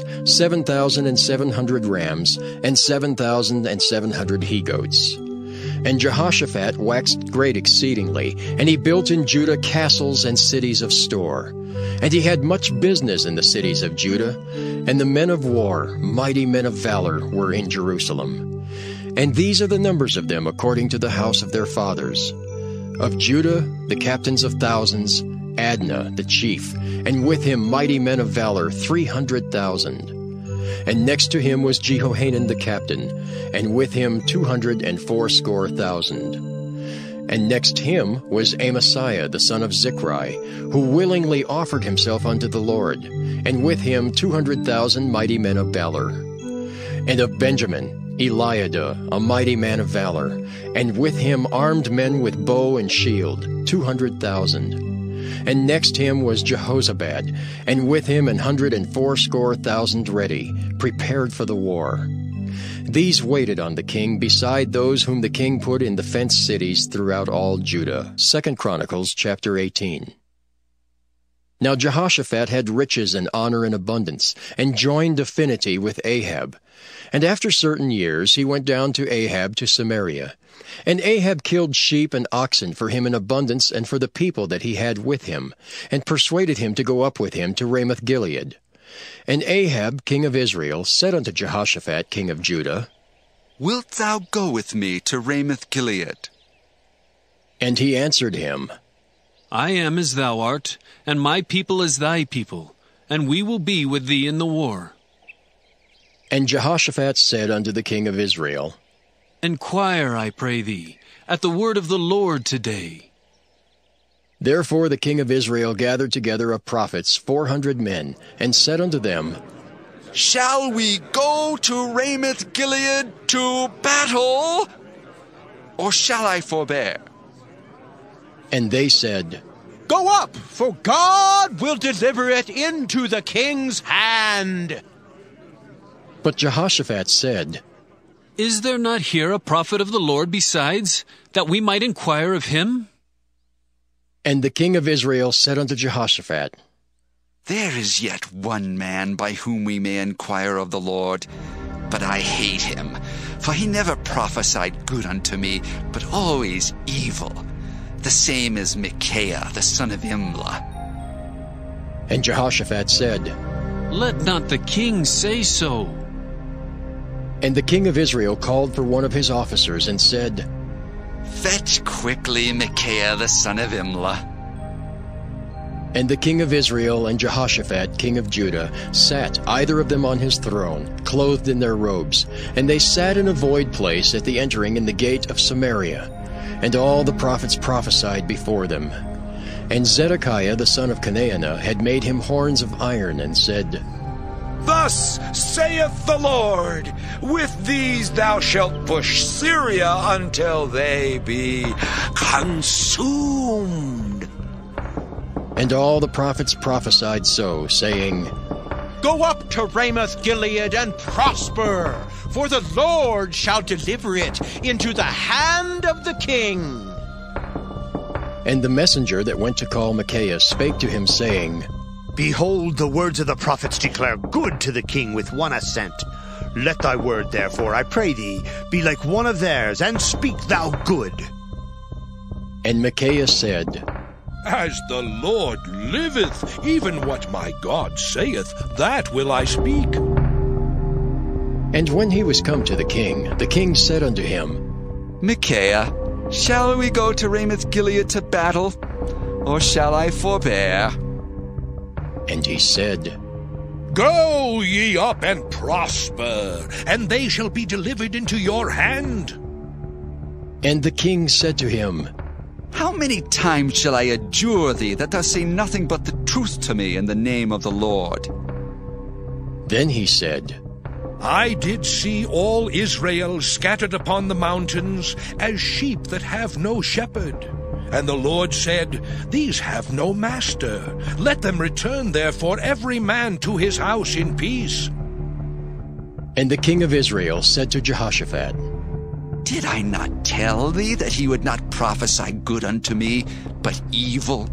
7,700 rams, and 7,700 he-goats. And Jehoshaphat waxed great exceedingly, and he built in Judah castles and cities of store. And he had much business in the cities of Judah, and the men of war, mighty men of valor, were in Jerusalem. And these are the numbers of them according to the house of their fathers. Of Judah, the captains of thousands, Adnah the chief, and with him mighty men of valor, 300,000. And next to him was Jehohanan the captain, and with him 280,000. And next him was Amasiah the son of Zichri, who willingly offered himself unto the Lord, and with him 200,000 mighty men of valor. And of Benjamin, Eliada, a mighty man of valor, and with him armed men with bow and shield, 200,000. And next him was Jehozabad, and with him 180,000 ready, prepared for the war. These waited on the king, beside those whom the king put in the fenced cities throughout all Judah. 2 Chronicles chapter 18. Now Jehoshaphat had riches and honor in abundance, and joined affinity with Ahab. And after certain years he went down to Ahab to Samaria. And Ahab killed sheep and oxen for him in abundance and for the people that he had with him, and persuaded him to go up with him to Ramoth-Gilead. And Ahab, king of Israel, said unto Jehoshaphat, king of Judah, Wilt thou go with me to Ramoth-Gilead? And he answered him, I am as thou art, and my people as thy people, and we will be with thee in the war. And Jehoshaphat said unto the king of Israel, Enquire, I pray thee, at the word of the Lord today. Therefore the king of Israel gathered together of prophets 400 men, and said unto them, Shall we go to Ramoth-Gilead to battle, or shall I forbear? And they said, Go up, for God will deliver it into the king's hand. But Jehoshaphat said, Is there not here a prophet of the Lord besides, that we might inquire of him? And the king of Israel said unto Jehoshaphat, There is yet one man by whom we may inquire of the Lord, but I hate him, for he never prophesied good unto me, but always evil. The same as Micaiah, the son of Imlah. And Jehoshaphat said, Let not the king say so. And the king of Israel called for one of his officers, and said, Fetch quickly Micaiah, the son of Imlah. And the king of Israel and Jehoshaphat, king of Judah, sat either of them on his throne, clothed in their robes. And they sat in a void place at the entering in the gate of Samaria. And all the prophets prophesied before them. And Zedekiah the son of Chenaanah had made him horns of iron, and said, Thus saith the Lord, with these thou shalt push Syria until they be consumed. And all the prophets prophesied so, saying, Go up to Ramoth-Gilead and prosper, for the Lord shall deliver it into the hand of the king. And the messenger that went to call Micaiah spake to him, saying, Behold, the words of the prophets declare good to the king with one assent. Let thy word, therefore, I pray thee, be like one of theirs, and speak thou good. And Micaiah said, As the Lord liveth, even what my God saith, that will I speak. And when he was come to the king said unto him, Micaiah, shall we go to Ramoth-Gilead to battle, or shall I forbear? And he said, Go ye up and prosper, and they shall be delivered into your hand. And the king said to him, How many times shall I adjure thee that thou say nothing but the truth to me in the name of the Lord? Then he said, I did see all Israel scattered upon the mountains as sheep that have no shepherd. And the Lord said, These have no master. Let them return therefore every man to his house in peace. And the king of Israel said to Jehoshaphat, Did I not tell thee that he would not prophesy good unto me, but evil?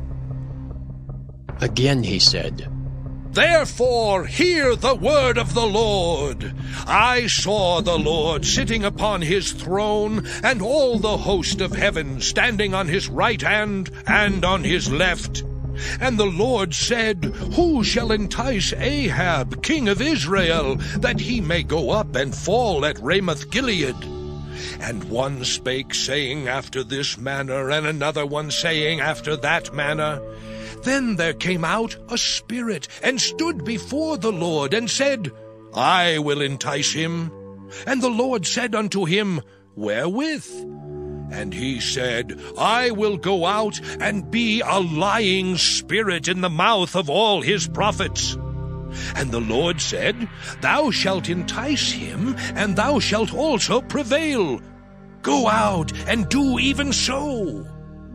Again he said, Therefore hear the word of the Lord. I saw the Lord sitting upon his throne, and all the host of heaven standing on his right hand and on his left. And the Lord said, Who shall entice Ahab, king of Israel, that he may go up and fall at Ramoth-Gilead? And one spake, saying after this manner, and another one saying after that manner. Then there came out a spirit, and stood before the Lord, and said, I will entice him. And the Lord said unto him, Wherewith? And he said, I will go out and be a lying spirit in the mouth of all his prophets. And the Lord said, Thou shalt entice him, and thou shalt also prevail. Go out and do even so.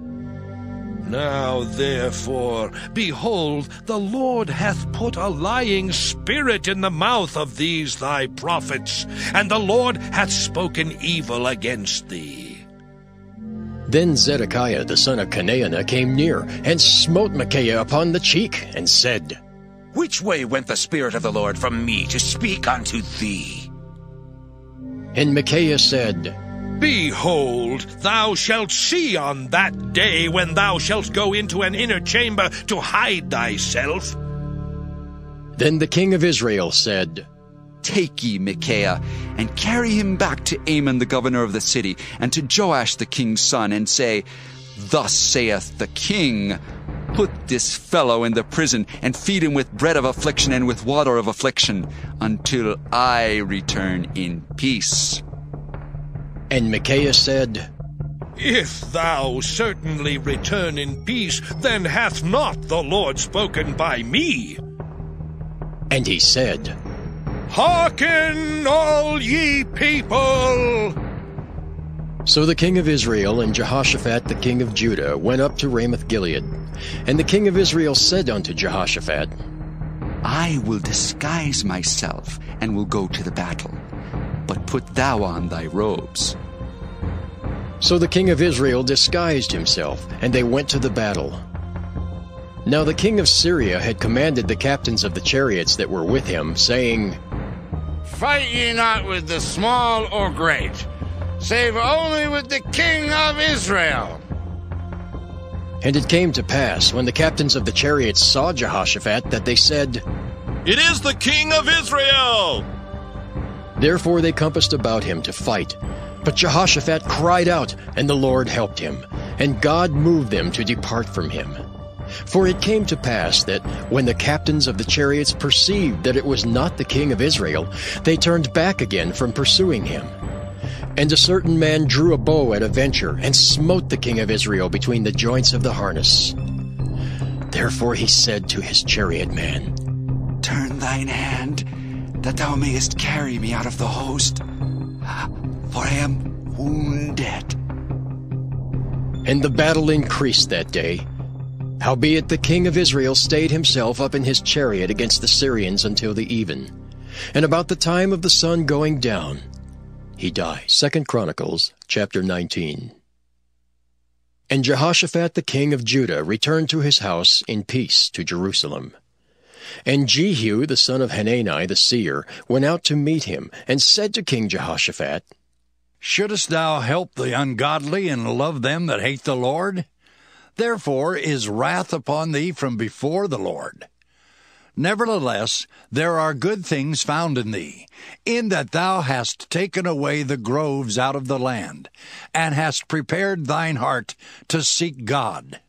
Now therefore, behold, the Lord hath put a lying spirit in the mouth of these thy prophets, and the Lord hath spoken evil against thee. Then Zedekiah the son of Chenaanah came near, and smote Micaiah upon the cheek, and said, Which way went the Spirit of the Lord from me to speak unto thee? And Micaiah said, Behold, thou shalt see on that day when thou shalt go into an inner chamber to hide thyself. Then the king of Israel said, Take ye Micaiah, and carry him back to Amon the governor of the city, and to Joash the king's son, and say, Thus saith the king, Put this fellow in the prison, and feed him with bread of affliction and with water of affliction, until I return in peace. And Micaiah said, If thou certainly return in peace, then hath not the Lord spoken by me. And he said, Hearken, all ye people! So the king of Israel and Jehoshaphat the king of Judah went up to Ramoth-Gilead. And the king of Israel said unto Jehoshaphat, I will disguise myself, and will go to the battle. But put thou on thy robes. So the king of Israel disguised himself, and they went to the battle. Now the king of Syria had commanded the captains of the chariots that were with him, saying, Fight ye not with the small or great, save only with the king of Israel. And it came to pass, when the captains of the chariots saw Jehoshaphat, that they said, It is the king of Israel! Therefore they compassed about him to fight. But Jehoshaphat cried out, and the Lord helped him, and God moved them to depart from him. For it came to pass that, when the captains of the chariots perceived that it was not the king of Israel, they turned back again from pursuing him. And a certain man drew a bow at a venture, and smote the king of Israel between the joints of the harness. Therefore he said to his chariot man, Turn thine hand, that thou mayest carry me out of the host, for I am wounded. And the battle increased that day. Howbeit the king of Israel stayed himself up in his chariot against the Syrians until the even. And about the time of the sun going down, he died. 2 Chronicles chapter 19. And Jehoshaphat the king of Judah returned to his house in peace to Jerusalem. And Jehu the son of Hanani the seer went out to meet him, and said to King Jehoshaphat, Shouldest thou help the ungodly and love them that hate the Lord? Therefore is wrath upon thee from before the Lord. Nevertheless, there are good things found in thee, in that thou hast taken away the groves out of the land, and hast prepared thine heart to seek God.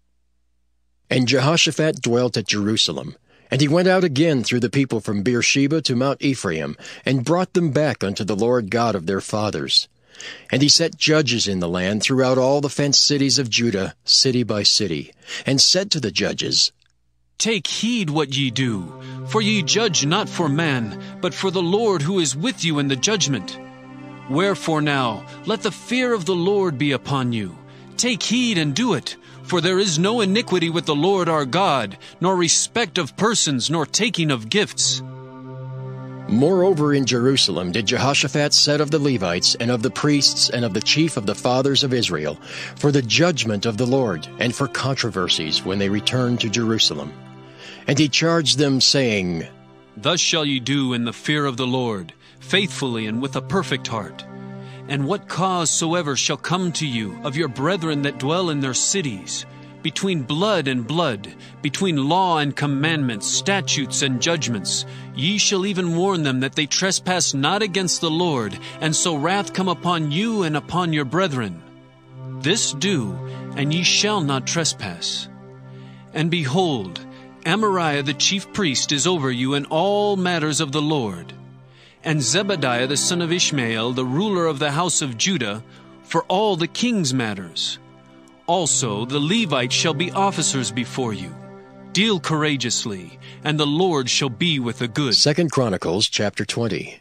And Jehoshaphat dwelt at Jerusalem. And he went out again through the people from Beersheba to Mount Ephraim, and brought them back unto the Lord God of their fathers. And he set judges in the land throughout all the fenced cities of Judah, city by city, and said to the judges, Take heed what ye do, for ye judge not for man, but for the Lord who is with you in the judgment. Wherefore now, let the fear of the Lord be upon you. Take heed and do it. For there is no iniquity with the Lord our God, nor respect of persons, nor taking of gifts. Moreover in Jerusalem did Jehoshaphat set of the Levites, and of the priests, and of the chief of the fathers of Israel, for the judgment of the Lord, and for controversies when they returned to Jerusalem. And he charged them, saying, Thus shall ye do in the fear of the Lord, faithfully and with a perfect heart. And what cause soever shall come to you of your brethren that dwell in their cities, between blood and blood, between law and commandments, statutes and judgments, ye shall even warn them that they trespass not against the Lord, and so wrath come upon you and upon your brethren. This do, and ye shall not trespass. And behold, Amariah the chief priest is over you in all matters of the Lord, and Zebadiah the son of Ishmael, the ruler of the house of Judah, for all the king's matters. Also the Levites shall be officers before you. Deal courageously, and the Lord shall be with the good. 2 Chronicles chapter 20.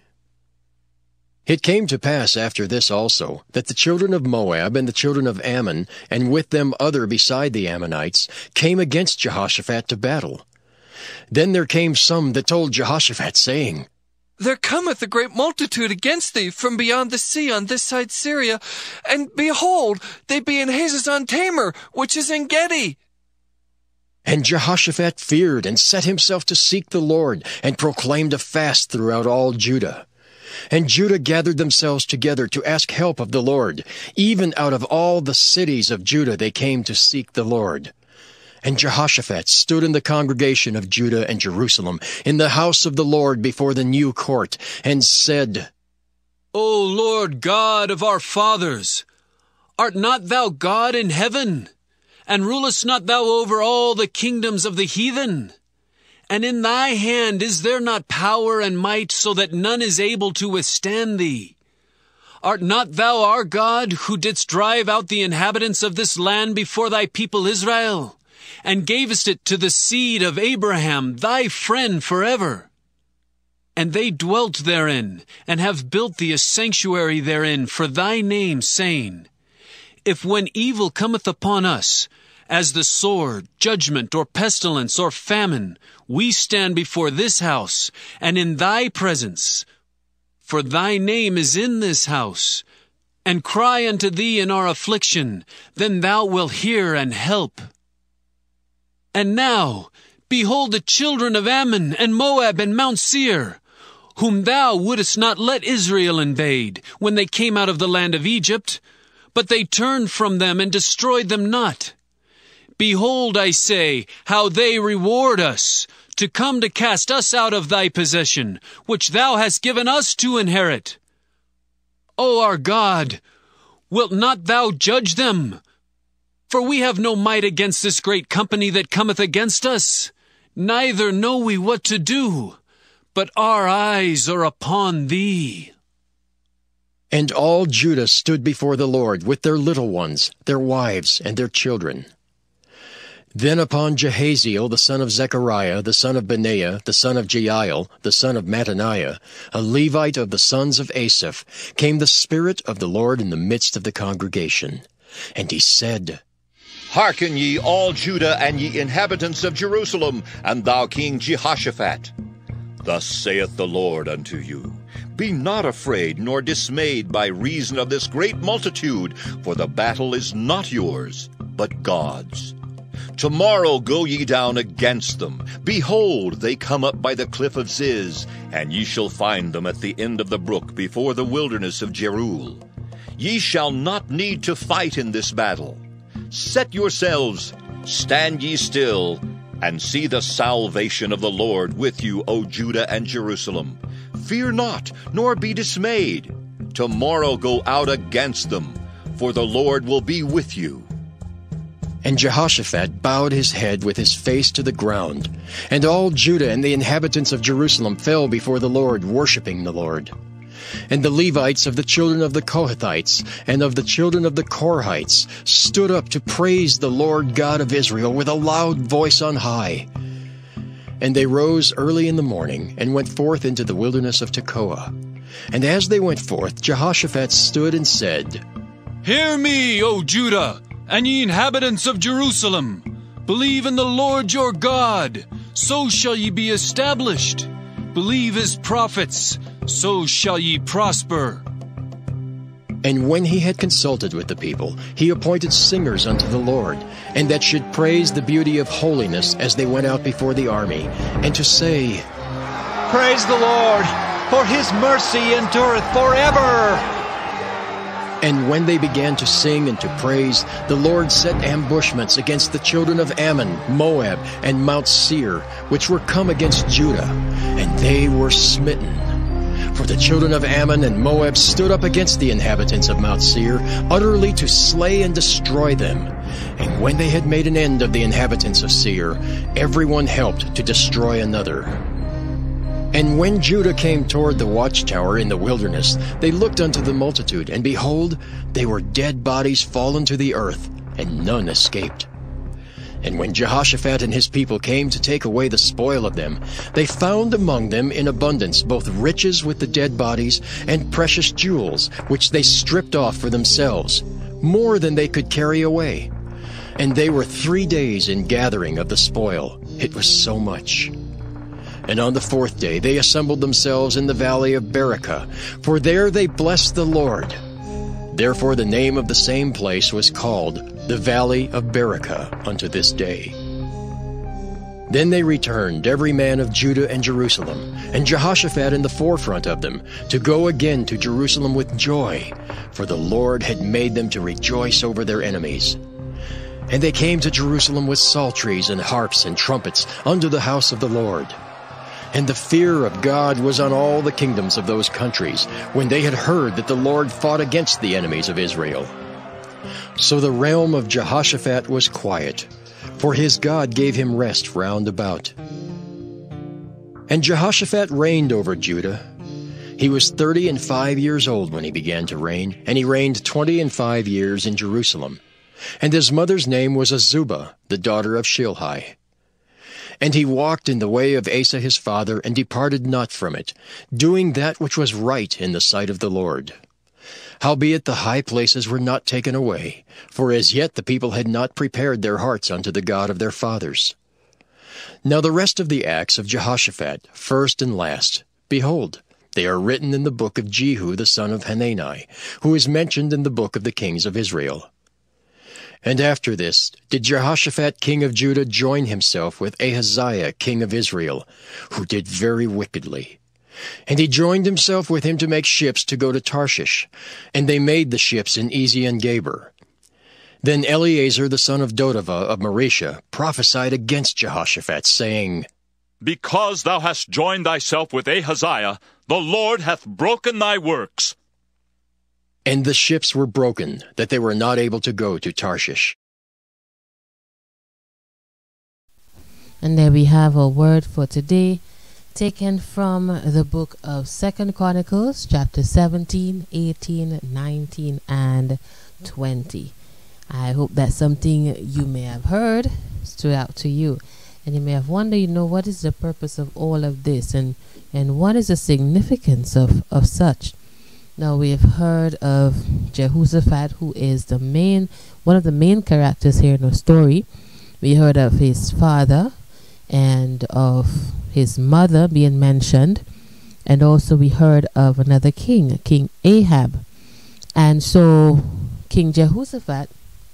It came to pass after this also, that the children of Moab and the children of Ammon, and with them other beside the Ammonites, came against Jehoshaphat to battle. Then there came some that told Jehoshaphat, saying, There cometh a great multitude against thee from beyond the sea on this side Syria, and behold, they be in Hazazon Tamar, which is in Gedi. And Jehoshaphat feared, and set himself to seek the Lord, and proclaimed a fast throughout all Judah. And Judah gathered themselves together to ask help of the Lord. Even out of all the cities of Judah they came to seek the Lord. And Jehoshaphat stood in the congregation of Judah and Jerusalem, in the house of the Lord before the new court, and said, O Lord God of our fathers, art not thou God in heaven? And rulest not thou over all the kingdoms of the heathen? And in thy hand is there not power and might, so that none is able to withstand thee? Art not thou our God, who didst drive out the inhabitants of this land before thy people Israel, and gavest it to the seed of Abraham, thy friend forever? And they dwelt therein, and have built thee a sanctuary therein for thy name, saying, If when evil cometh upon us, as the sword, judgment, or pestilence, or famine, we stand before this house, and in thy presence, for thy name is in this house, and cry unto thee in our affliction, then thou wilt hear and help. And now, behold the children of Ammon, and Moab, and Mount Seir, whom thou wouldest not let Israel invade, when they came out of the land of Egypt, but they turned from them and destroyed them not. Behold, I say, how they reward us, to come to cast us out of thy possession, which thou hast given us to inherit. O our God, wilt not thou judge them? For we have no might against this great company that cometh against us, neither know we what to do, but our eyes are upon thee. And all Judah stood before the Lord with their little ones, their wives, and their children. Then upon Jehaziel the son of Zechariah, the son of Benaiah, the son of Jeiel, the son of Mattaniah, a Levite of the sons of Asaph, came the Spirit of the Lord in the midst of the congregation. And he said, Hearken ye, all Judah, and ye inhabitants of Jerusalem, and thou King Jehoshaphat. Thus saith the Lord unto you, Be not afraid nor dismayed by reason of this great multitude, for the battle is not yours, but God's. Tomorrow go ye down against them. Behold, they come up by the cliff of Ziz, and ye shall find them at the end of the brook before the wilderness of Jeruel. Ye shall not need to fight in this battle. Set yourselves, stand ye still, and see the salvation of the Lord with you, O Judah and Jerusalem. Fear not, nor be dismayed. Tomorrow go out against them, for the Lord will be with you. And Jehoshaphat bowed his head with his face to the ground, and all Judah and the inhabitants of Jerusalem fell before the Lord, worshipping the Lord. And the Levites of the children of the Kohathites and of the children of the Korhites stood up to praise the Lord God of Israel with a loud voice on high. And they rose early in the morning, and went forth into the wilderness of Tekoa. And as they went forth, Jehoshaphat stood and said, Hear me, O Judah, and ye inhabitants of Jerusalem. Believe in the Lord your God, so shall ye be established. Believe his prophets, so shall ye prosper. And when he had consulted with the people, he appointed singers unto the Lord, and that should praise the beauty of holiness as they went out before the army, and to say, Praise the Lord, for his mercy endureth forever. And when they began to sing and to praise, the Lord set ambushments against the children of Ammon, Moab, and Mount Seir, which were come against Judah, and they were smitten. For the children of Ammon and Moab stood up against the inhabitants of Mount Seir, utterly to slay and destroy them. And when they had made an end of the inhabitants of Seir, everyone helped to destroy another. And when Judah came toward the watchtower in the wilderness, they looked unto the multitude, and behold, they were dead bodies fallen to the earth, and none escaped. And when Jehoshaphat and his people came to take away the spoil of them, they found among them in abundance both riches with the dead bodies and precious jewels, which they stripped off for themselves, more than they could carry away. And they were 3 days in gathering of the spoil. It was so much. And on the 4th day they assembled themselves in the valley of Berachah, for there they blessed the Lord. Therefore the name of the same place was called the Valley of Berachah unto this day. Then they returned, every man of Judah and Jerusalem, and Jehoshaphat in the forefront of them, to go again to Jerusalem with joy, for the Lord had made them to rejoice over their enemies. And they came to Jerusalem with psalteries and harps and trumpets unto the house of the Lord. And the fear of God was on all the kingdoms of those countries, when they had heard that the Lord fought against the enemies of Israel. So the realm of Jehoshaphat was quiet, for his God gave him rest round about. And Jehoshaphat reigned over Judah. He was 35 years old when he began to reign, and he reigned 25 years in Jerusalem. And his mother's name was Azubah, the daughter of Shilhi. And he walked in the way of Asa his father, and departed not from it, doing that which was right in the sight of the Lord. Howbeit the high places were not taken away, for as yet the people had not prepared their hearts unto the God of their fathers. Now the rest of the acts of Jehoshaphat, first and last, behold, they are written in the book of Jehu the son of Hanani, who is mentioned in the book of the kings of Israel. And after this did Jehoshaphat king of Judah join himself with Ahaziah king of Israel, who did very wickedly. And he joined himself with him to make ships to go to Tarshish, and they made the ships in Ezion-Geber. Then Eleazar the son of Dodavah of Maresha prophesied against Jehoshaphat, saying, Because thou hast joined thyself with Ahaziah, the Lord hath broken thy works. And the ships were broken, that they were not able to go to Tarshish. And there we have a word for today, taken from the book of 2 Chronicles, chapter 17, 18, 19, and 20. I hope that's something you may have heard stood out to you. And you may have wondered, what is the purpose of all of this, and what is the significance of such? Now we have heard of Jehoshaphat, who is one of the main characters here in the story. We heard of his father and of his mother being mentioned, and also we heard of another king, King Ahab. And so King Jehoshaphat,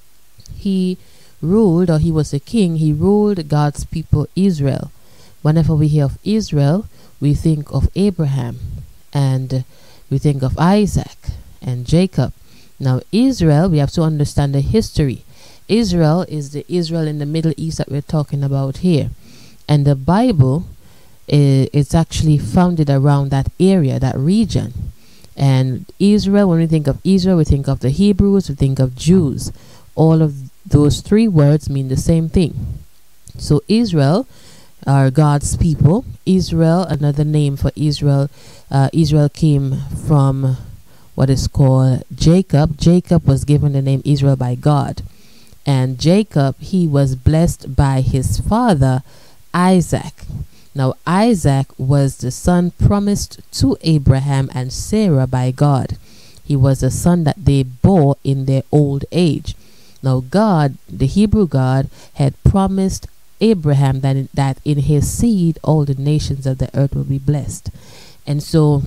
he ruled, or he was a king, he ruled God's people Israel. Whenever we hear of Israel, we think of Abraham, and we think of Isaac and Jacob. Now Israel, we have to understand the history. Israel is the Israel in the Middle East that we're talking about here. And the Bible, it's actually founded around that area, that region. And Israel, when we think of Israel, we think of the Hebrews, we think of Jews. All of those three words mean the same thing. So Israel are God's people. Israel, another name for Israel, Israel came from what is called Jacob. Jacob was given the name Israel by God. And Jacob, he was blessed by his father, Isaac. Now Isaac was the son promised to Abraham and Sarah by God. He was a son that they bore in their old age. Now God, the Hebrew God, had promised Abraham that in his seed all the nations of the earth will be blessed. And so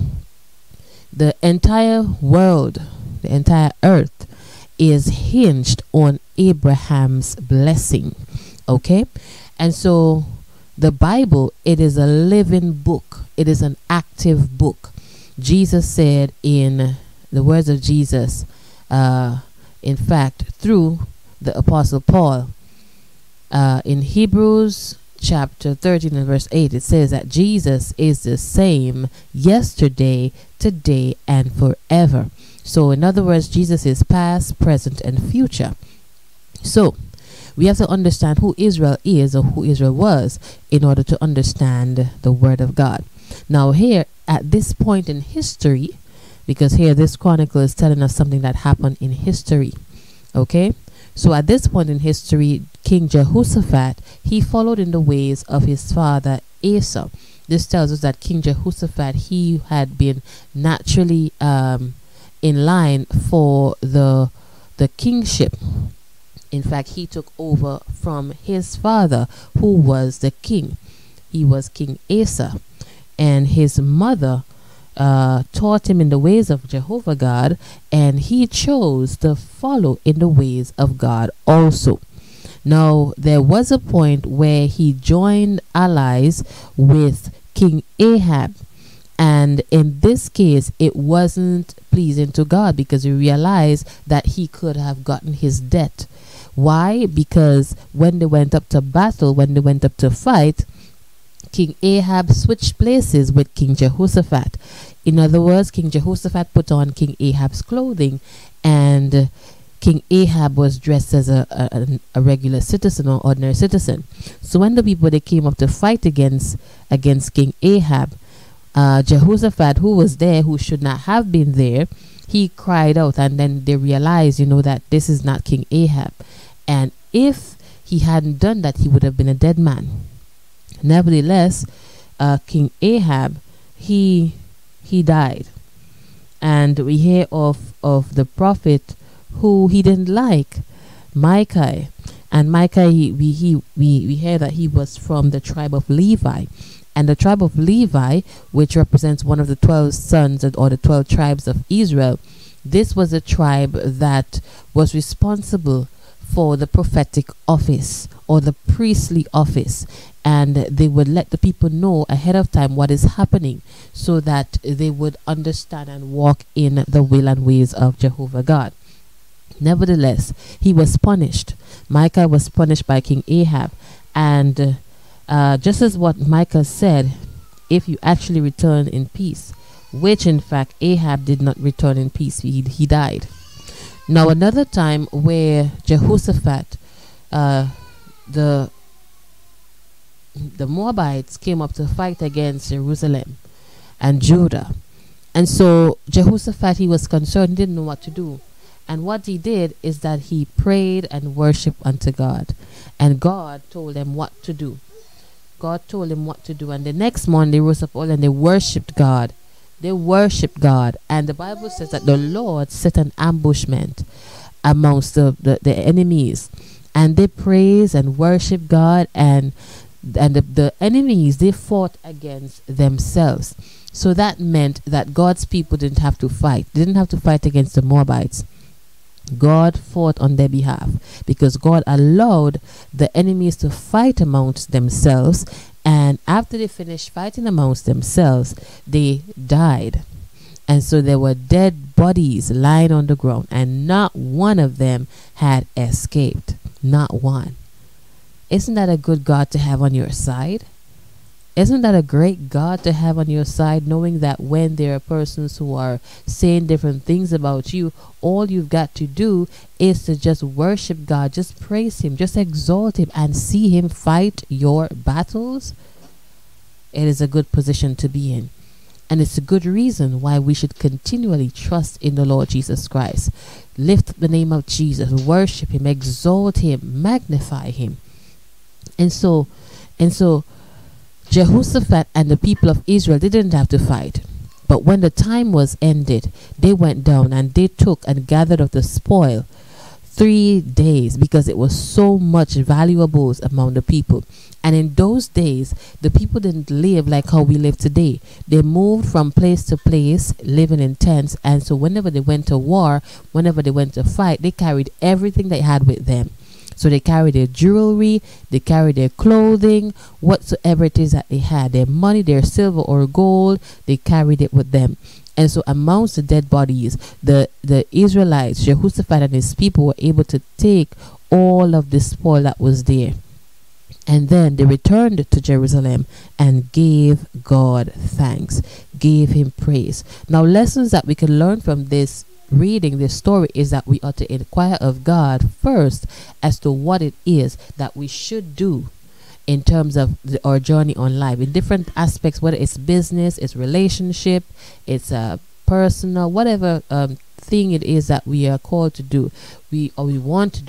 the entire world, the entire earth is hinged on Abraham's blessing. Okay? And so the Bible, it is a living book. It is an active book. Jesus said in the words of Jesus, in fact, through the Apostle Paul, in Hebrews chapter 13 and verse 8, it says that Jesus is the same yesterday, today, and forever. So in other words, Jesus is past, present, and future. So we have to understand who Israel is, or who Israel was, in order to understand the word of God. Now here, at this point in history, because here this chronicle is telling us something that happened in history. Okay? So at this point in history, King Jehoshaphat, he followed in the ways of his father Asa. This tells us that King Jehoshaphat, he had been naturally in line for the kingship. In fact, he took over from his father, who was the king. He was King Asa, and his mother taught him in the ways of Jehovah God, and he chose to follow in the ways of God also. Now, there was a point where he joined allies with King Ahab, and in this case, it wasn't pleasing to God, because he realized that he could have gotten his debt. Why? Because when they went up to battle, when they went up to fight, King Ahab switched places with King Jehoshaphat. In other words, King Jehoshaphat put on King Ahab's clothing, and King Ahab was dressed as a regular citizen or ordinary citizen. So when the people, they came up to fight against King Ahab, Jehoshaphat, who was there, who should not have been there, he cried out, and then they realized, that this is not King Ahab. And if he hadn't done that, he would have been a dead man. Nevertheless, King Ahab, he died. And we hear of the prophet who he didn't like, Micah. And Micah, we hear that he was from the tribe of Levi. And the tribe of Levi, which represents one of the 12 sons or the 12 tribes of Israel, this was a tribe that was responsible for the prophetic office or the priestly office, and they would let the people know ahead of time what is happening, so that they would understand and walk in the will and ways of Jehovah God. Nevertheless, he was punished. Micah was punished by King Ahab, and just as what Micah said, if you actually return in peace, which in fact Ahab did not return in peace, he died. Now, another time where Jehoshaphat, the Moabites came up to fight against Jerusalem and Judah. And so Jehoshaphat, he was concerned, he didn't know what to do. And what he did is that he prayed and worshipped unto God. And God told him what to do. God told him what to do. And the next morning they rose up all and they worshipped God. They worshipped God. And the Bible says that the Lord set an ambushment amongst the enemies. And they praised and worshiped God. And the enemies, they fought against themselves. So that meant that God's people didn't have to fight. They didn't have to fight against the Moabites. God fought on their behalf, because God allowed the enemies to fight amongst themselves, and after they finished fighting amongst themselves, they died. And so there were dead bodies lying on the ground, and not one of them had escaped. Not one. Isn't that a good God to have on your side? Isn't that a great God to have on your side, knowing that when there are persons who are saying different things about you, all you've got to do is to just worship God, just praise Him, just exalt Him, and see Him fight your battles? It is a good position to be in. And it's a good reason why we should continually trust in the Lord Jesus Christ. Lift the name of Jesus, worship Him, exalt Him, magnify Him. And so Jehoshaphat and the people of Israel, they didn't have to fight. But when the time was ended, they went down and they took and gathered of the spoil 3 days, because it was so much valuables among the people. And in those days, the people didn't live like how we live today. They moved from place to place, living in tents. And so whenever they went to war, whenever they went to fight, they carried everything they had with them. So they carried their jewelry, they carried their clothing, whatsoever it is that they had, their money, their silver or gold, they carried it with them. And so amongst the dead bodies, the Israelites, Jehoshaphat and his people, were able to take all of the spoil that was there. And then they returned to Jerusalem and gave God thanks, gave Him praise. Now, lessons that we can learn from this reading, this story, is that we ought to inquire of God first as to what it is that we should do in terms of our journey on life, in different aspects, whether it's business, it's relationship, it's personal, whatever thing it is that we are called to do, we want to do.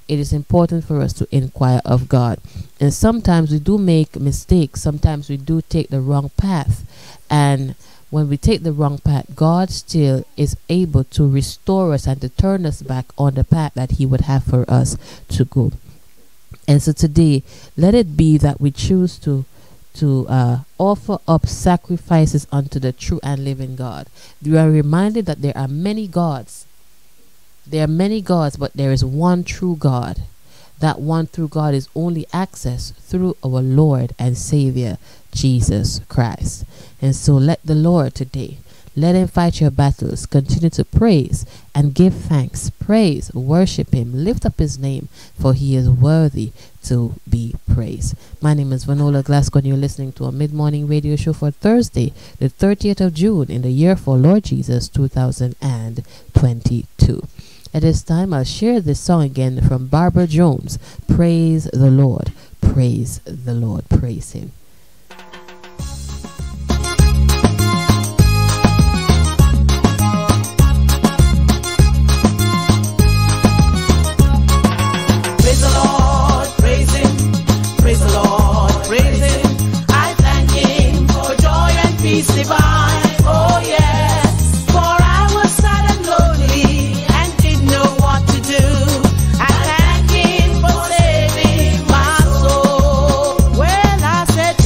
it is important for us to inquire of God. And sometimes we do make mistakes. Sometimes we do take the wrong path. And when we take the wrong path, God still is able to restore us and to turn us back on the path that he would have for us to go. And so today, let it be that we choose to offer up sacrifices unto the true and living God. We are reminded that there are many gods. There are many gods, but there is one true God. That one true God is only accessed through our Lord and Savior, Jesus Christ. And so let the Lord today, let him fight your battles. Continue to praise and give thanks. Praise, worship him, lift up his name, for he is worthy to be praised. My name is Vanola Glasgow, and you're listening to a mid-morning radio show for Thursday, the 30th of June, in the year for Lord Jesus 2022. At this time, I'll share this song again from Barbara Jones. Praise the Lord. Praise the Lord. Praise him. Praise the Lord, praise him. Praise the Lord, praise him. I thank him for joy and peace divine. Oh yes, for I was sad and lonely and didn't know what to do. I thank him for saving my soul. Well, I said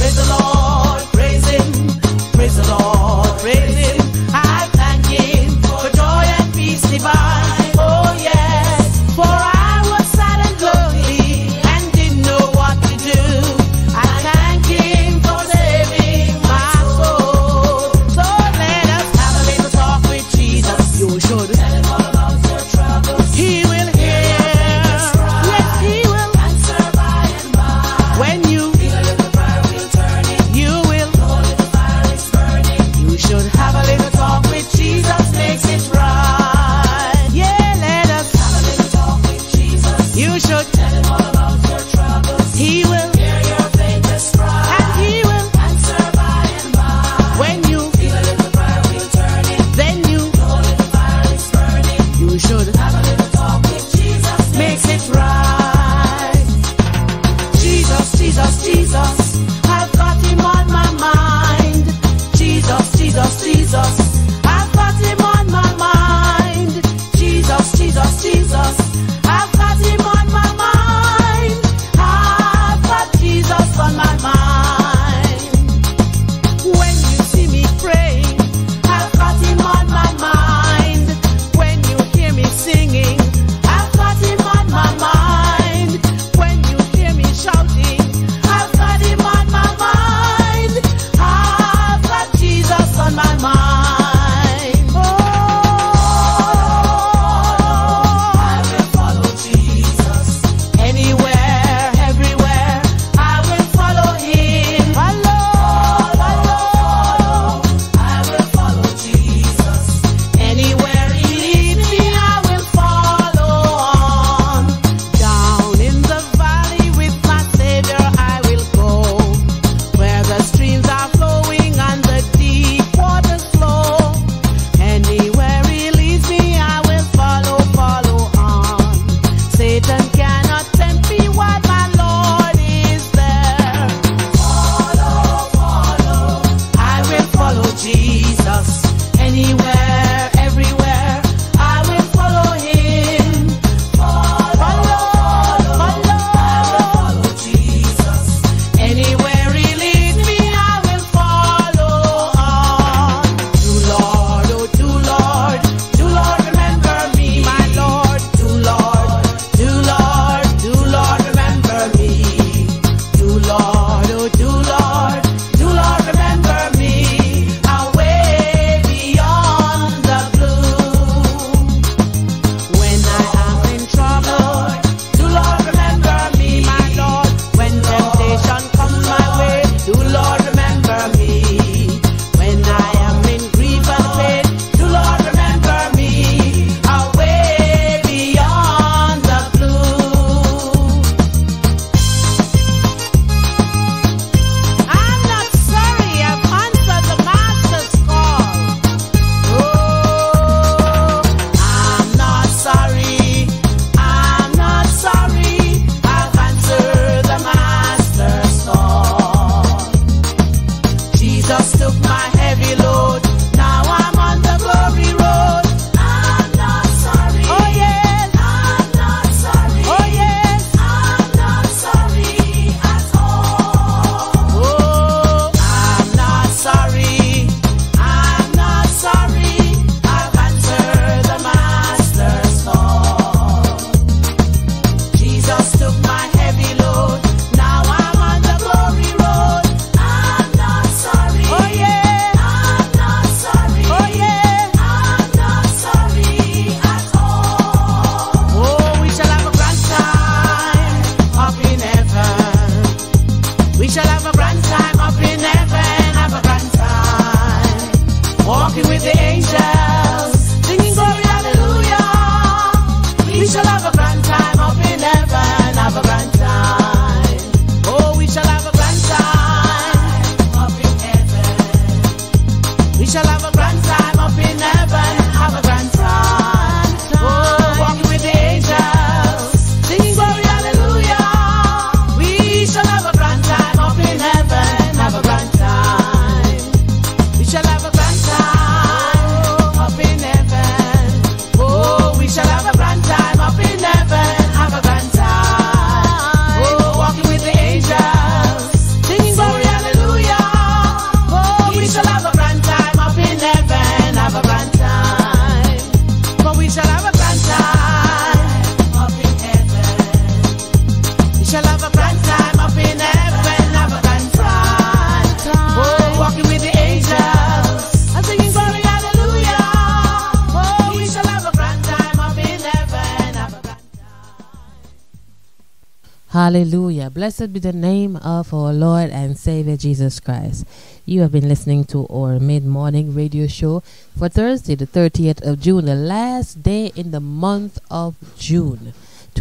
Hallelujah. Blessed be the name of our Lord and Savior Jesus Christ. You have been listening to our mid-morning radio show for Thursday, the 30th of June, the last day in the month of June,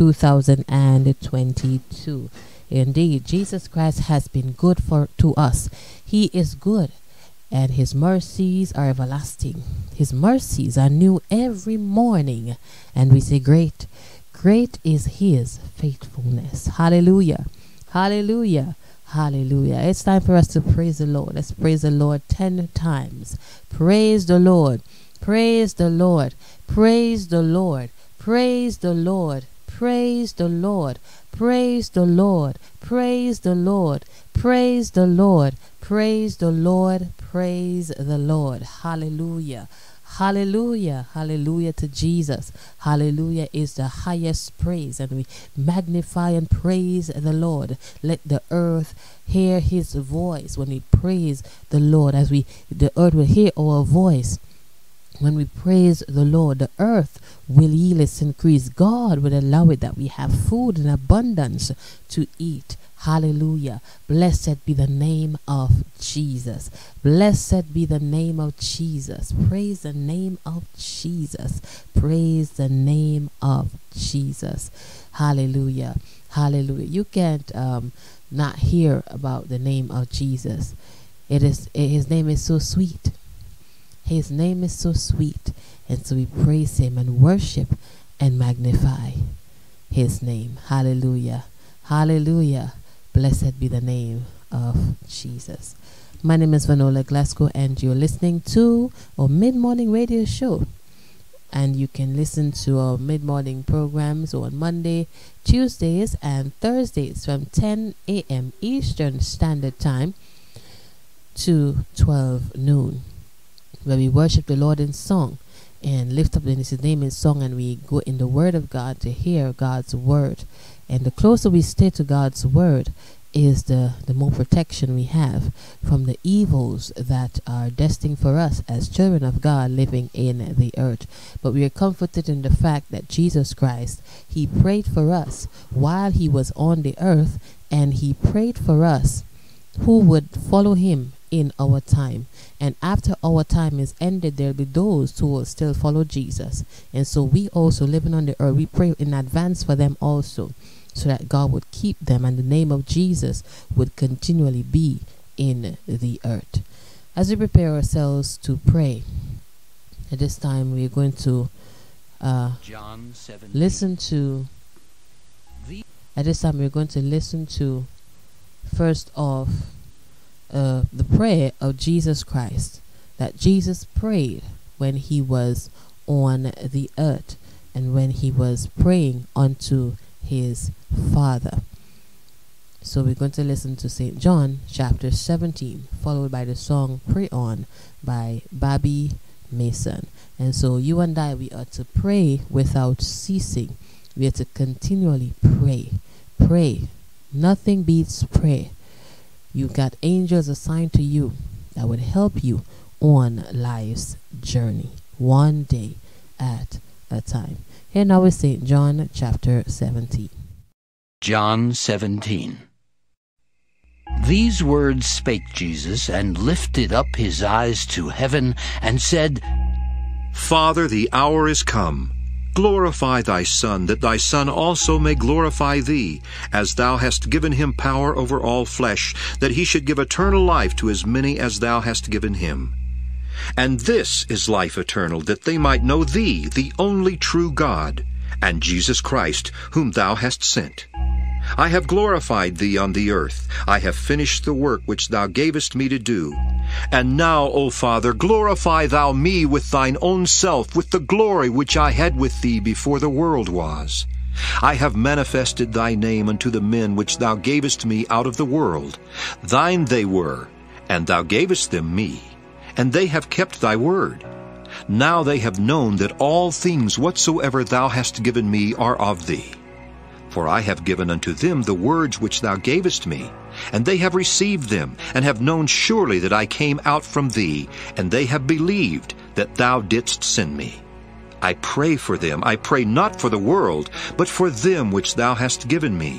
2022. Indeed, Jesus Christ has been good to us. He is good, and his mercies are everlasting. His mercies are new every morning, and we say, great is his faithfulness. Hallelujah. Hallelujah. Hallelujah. It's time for us to praise the Lord. Let's praise the Lord 10 times. Praise the Lord. Praise the Lord. Praise the Lord. Praise the Lord. Praise the Lord. Praise the Lord. Praise the Lord. Praise the Lord. Praise the Lord. Praise the Lord. Hallelujah. Hallelujah. Hallelujah to Jesus. Hallelujah is the highest praise, and we magnify and praise the Lord. Let the earth hear his voice when we praise the Lord. As the earth will hear our voice when we praise the Lord, the earth will yield its increase. God will allow it that we have food in abundance to eat. Hallelujah. Blessed be the name of Jesus. Blessed be the name of Jesus. Praise the name of Jesus. Praise the name of Jesus. Hallelujah. Hallelujah. You can't not hear about the name of Jesus. His name is so sweet. His name is so sweet. And so we praise him and worship and magnify his name. Hallelujah. Hallelujah. Blessed be the name of Jesus. My name is Vanola Glasgow, and you're listening to our mid-morning radio show. And you can listen to our mid-morning programs on Monday, Tuesdays, and Thursdays from 10 a.m. Eastern Standard Time to 12 noon, where we worship the Lord in song and lift up his name in song, and we go in the Word of God to hear God's Word. And the closer we stay to God's Word is the more protection we have from the evils that are destined for us as children of God living in the earth. But we are comforted in the fact that Jesus Christ, he prayed for us while he was on the earth, and he prayed for us who would follow him in our time. And after our time is ended, there will be those who will still follow Jesus. And so we also living on the earth, we pray in advance for them also, so that God would keep them and the name of Jesus would continually be in the earth. As we prepare ourselves to pray, at this time we're going to listen to first off the prayer of Jesus Christ that Jesus prayed when he was on the earth and when he was praying unto his Father. So we're going to listen to St. John chapter 17, followed by the song Pray On by Bobby Mason. And so you and I, we are to pray without ceasing. We are to continually pray. Pray. Nothing beats prayer. You got angels assigned to you that would help you on life's journey, one day at a time. Here now is St. John chapter 17. John 17. These words spake Jesus, and lifted up his eyes to heaven, and said, Father, the hour is come. Glorify thy Son, that thy Son also may glorify thee, as thou hast given him power over all flesh, that he should give eternal life to as many as thou hast given him. And this is life eternal, that they might know thee, the only true God, and Jesus Christ, whom thou hast sent. I have glorified thee on the earth. I have finished the work which thou gavest me to do. And now, O Father, glorify thou me with thine own self, with the glory which I had with thee before the world was. I have manifested thy name unto the men which thou gavest me out of the world. Thine they were, and thou gavest them me, and they have kept thy word. Now they have known that all things whatsoever thou hast given me are of thee. For I have given unto them the words which thou gavest me, and they have received them, and have known surely that I came out from thee, and they have believed that thou didst send me. I pray for them. I pray not for the world, but for them which thou hast given me,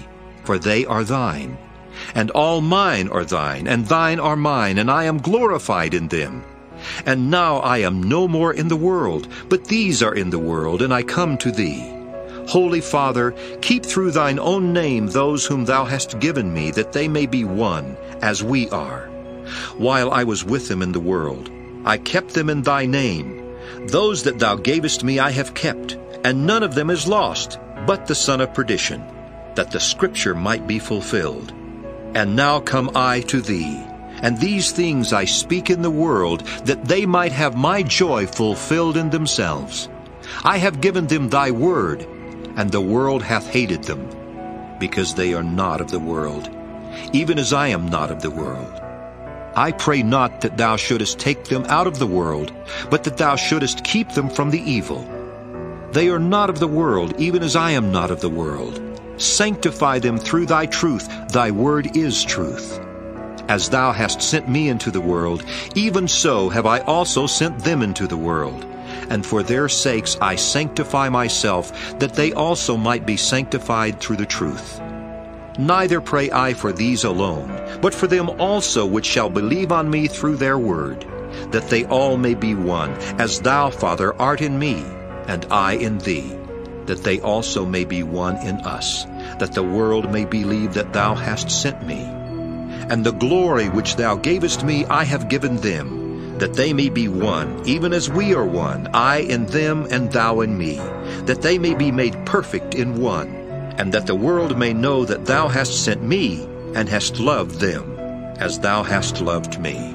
for they are thine. And all mine are thine, and thine are mine, and I am glorified in them. And now I am no more in the world, but these are in the world, and I come to thee. Holy Father, keep through thine own name those whom thou hast given me, that they may be one, as we are. While I was with them in the world, I kept them in thy name. Those that thou gavest me I have kept, and none of them is lost, but the son of perdition, that the scripture might be fulfilled. And now come I to thee, and these things I speak in the world, that they might have my joy fulfilled in themselves. I have given them thy word, and the world hath hated them, because they are not of the world, even as I am not of the world. I pray not that thou shouldest take them out of the world, but that thou shouldest keep them from the evil. They are not of the world, even as I am not of the world. Sanctify them through thy truth. Thy word is truth. As thou hast sent me into the world, even so have I also sent them into the world. And for their sakes I sanctify myself, that they also might be sanctified through the truth. Neither pray I for these alone, but for them also which shall believe on me through their word, that they all may be one, as thou, Father, art in me, and I in thee, that they also may be one in us, that the world may believe that thou hast sent me. And the glory which thou gavest me I have given them, that they may be one, even as we are one, I in them and thou in me, that they may be made perfect in one, and that the world may know that thou hast sent me, and hast loved them, as thou hast loved me.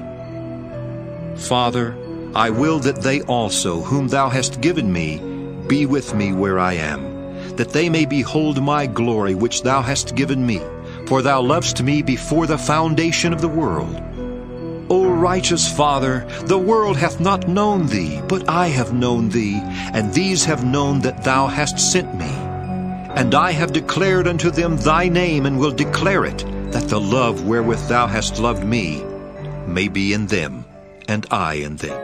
Father, I will that they also, whom thou hast given me, be with me where I am, that they may behold my glory which thou hast given me, for thou lovest me before the foundation of the world. O righteous Father, the world hath not known thee, but I have known thee, and these have known that thou hast sent me. And I have declared unto them thy name, and will declare it, that the love wherewith thou hast loved me may be in them, and I in them.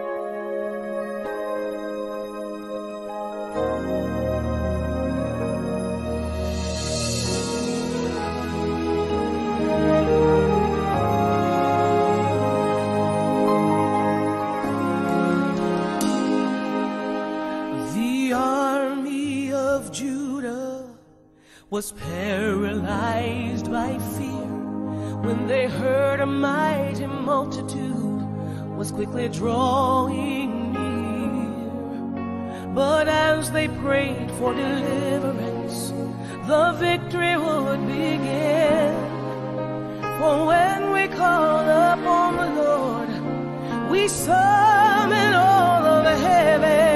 Was paralyzed by fear when they heard a mighty multitude was quickly drawing near. But as they prayed for deliverance, the victory would begin. For when we call upon the Lord, we summon all of heaven.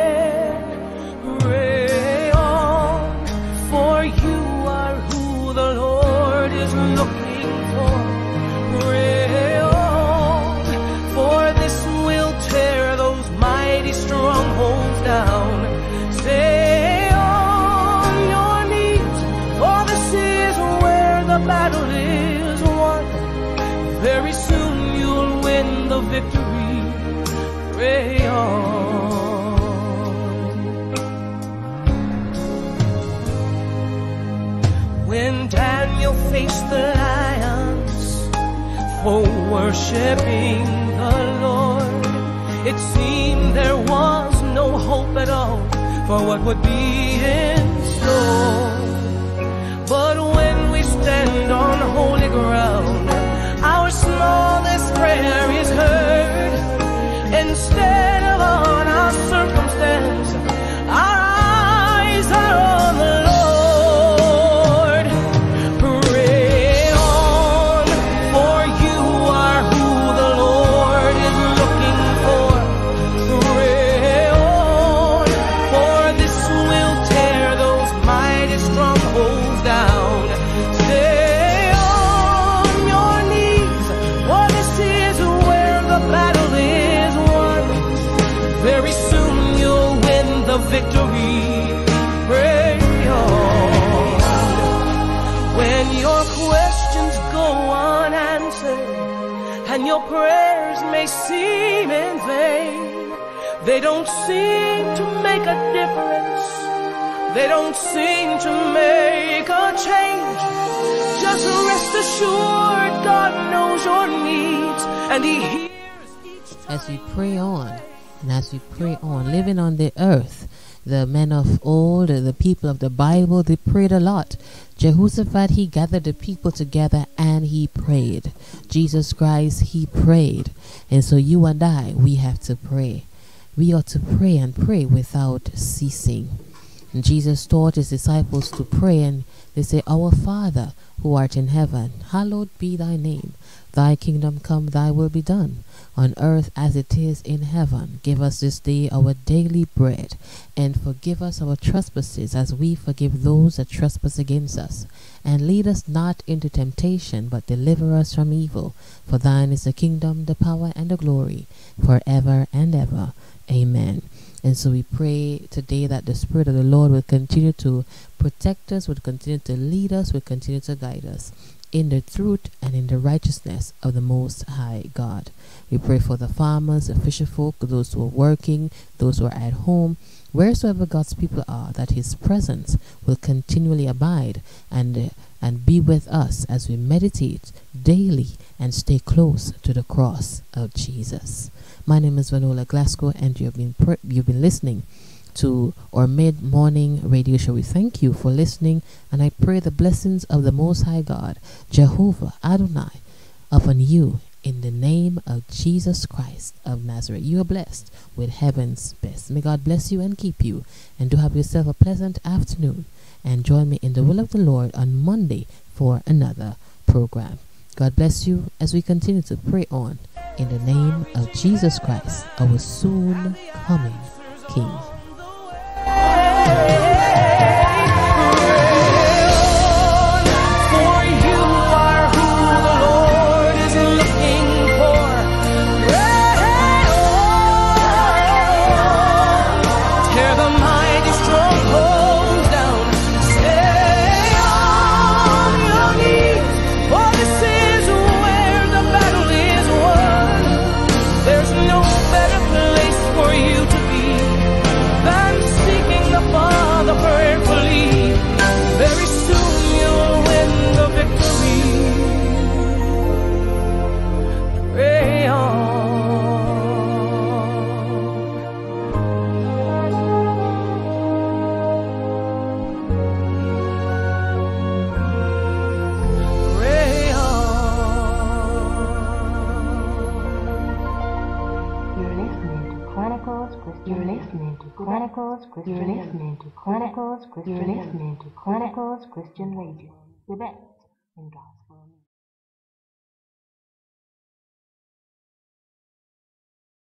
Pray on, for you are who the Lord is looking for. Pray on, for this will tear those mighty strongholds down. Stay on your knees, for this is where the battle is won. Very soon you'll win the victory. Pray on. When Daniel faced the lions for worshiping the Lord, it seemed there was no hope at all for what would be in store. But when we stand on holy ground, our smallest prayer is heard. Instead of on our circumstance, our eyes are on the Lord. Victory, pray on. When your questions go unanswered and your prayers may seem in vain, they don't seem to make a difference. They don't seem to make a change. Just rest assured, God knows your needs, and He hears each time. As we pray on, and as we pray on, living on the earth, the men of old, the people of the Bible, they prayed a lot. Jehoshaphat, he gathered the people together and he prayed. Jesus Christ, he prayed. And so you and I, we have to pray. We ought to pray and pray without ceasing. And Jesus taught his disciples to pray, and they say, Our Father, who art in heaven, hallowed be thy name. Thy kingdom come, thy will be done, on earth as it is in heaven. Give us this day our daily bread, and forgive us our trespasses as we forgive those that trespass against us. And lead us not into temptation, but deliver us from evil. For thine is the kingdom, the power, and the glory, forever and ever. Amen. And so we pray today that the Spirit of the Lord will continue to protect us, will continue to lead us, will continue to guide us in the truth and in the righteousness of the Most High God. We pray for the farmers, the fisher folk, those who are working, those who are at home, wheresoever God's people are, that His presence will continually abide and be with us as we meditate daily and stay close to the cross of Jesus. My name is Vanola Glasgow, and you've been listening to our mid-morning radio show. We thank you for listening, and I pray the blessings of the Most High God, Jehovah Adonai, upon you in the name of Jesus Christ of Nazareth. You are blessed with heaven's best. May God bless you and keep you, and do have yourself a pleasant afternoon, and join me in the will of the Lord on Monday for another program. God bless you as we continue to pray on in the name of Jesus Christ, our soon coming King. You're listening to Chronicles Christian Radio, the best in gospel.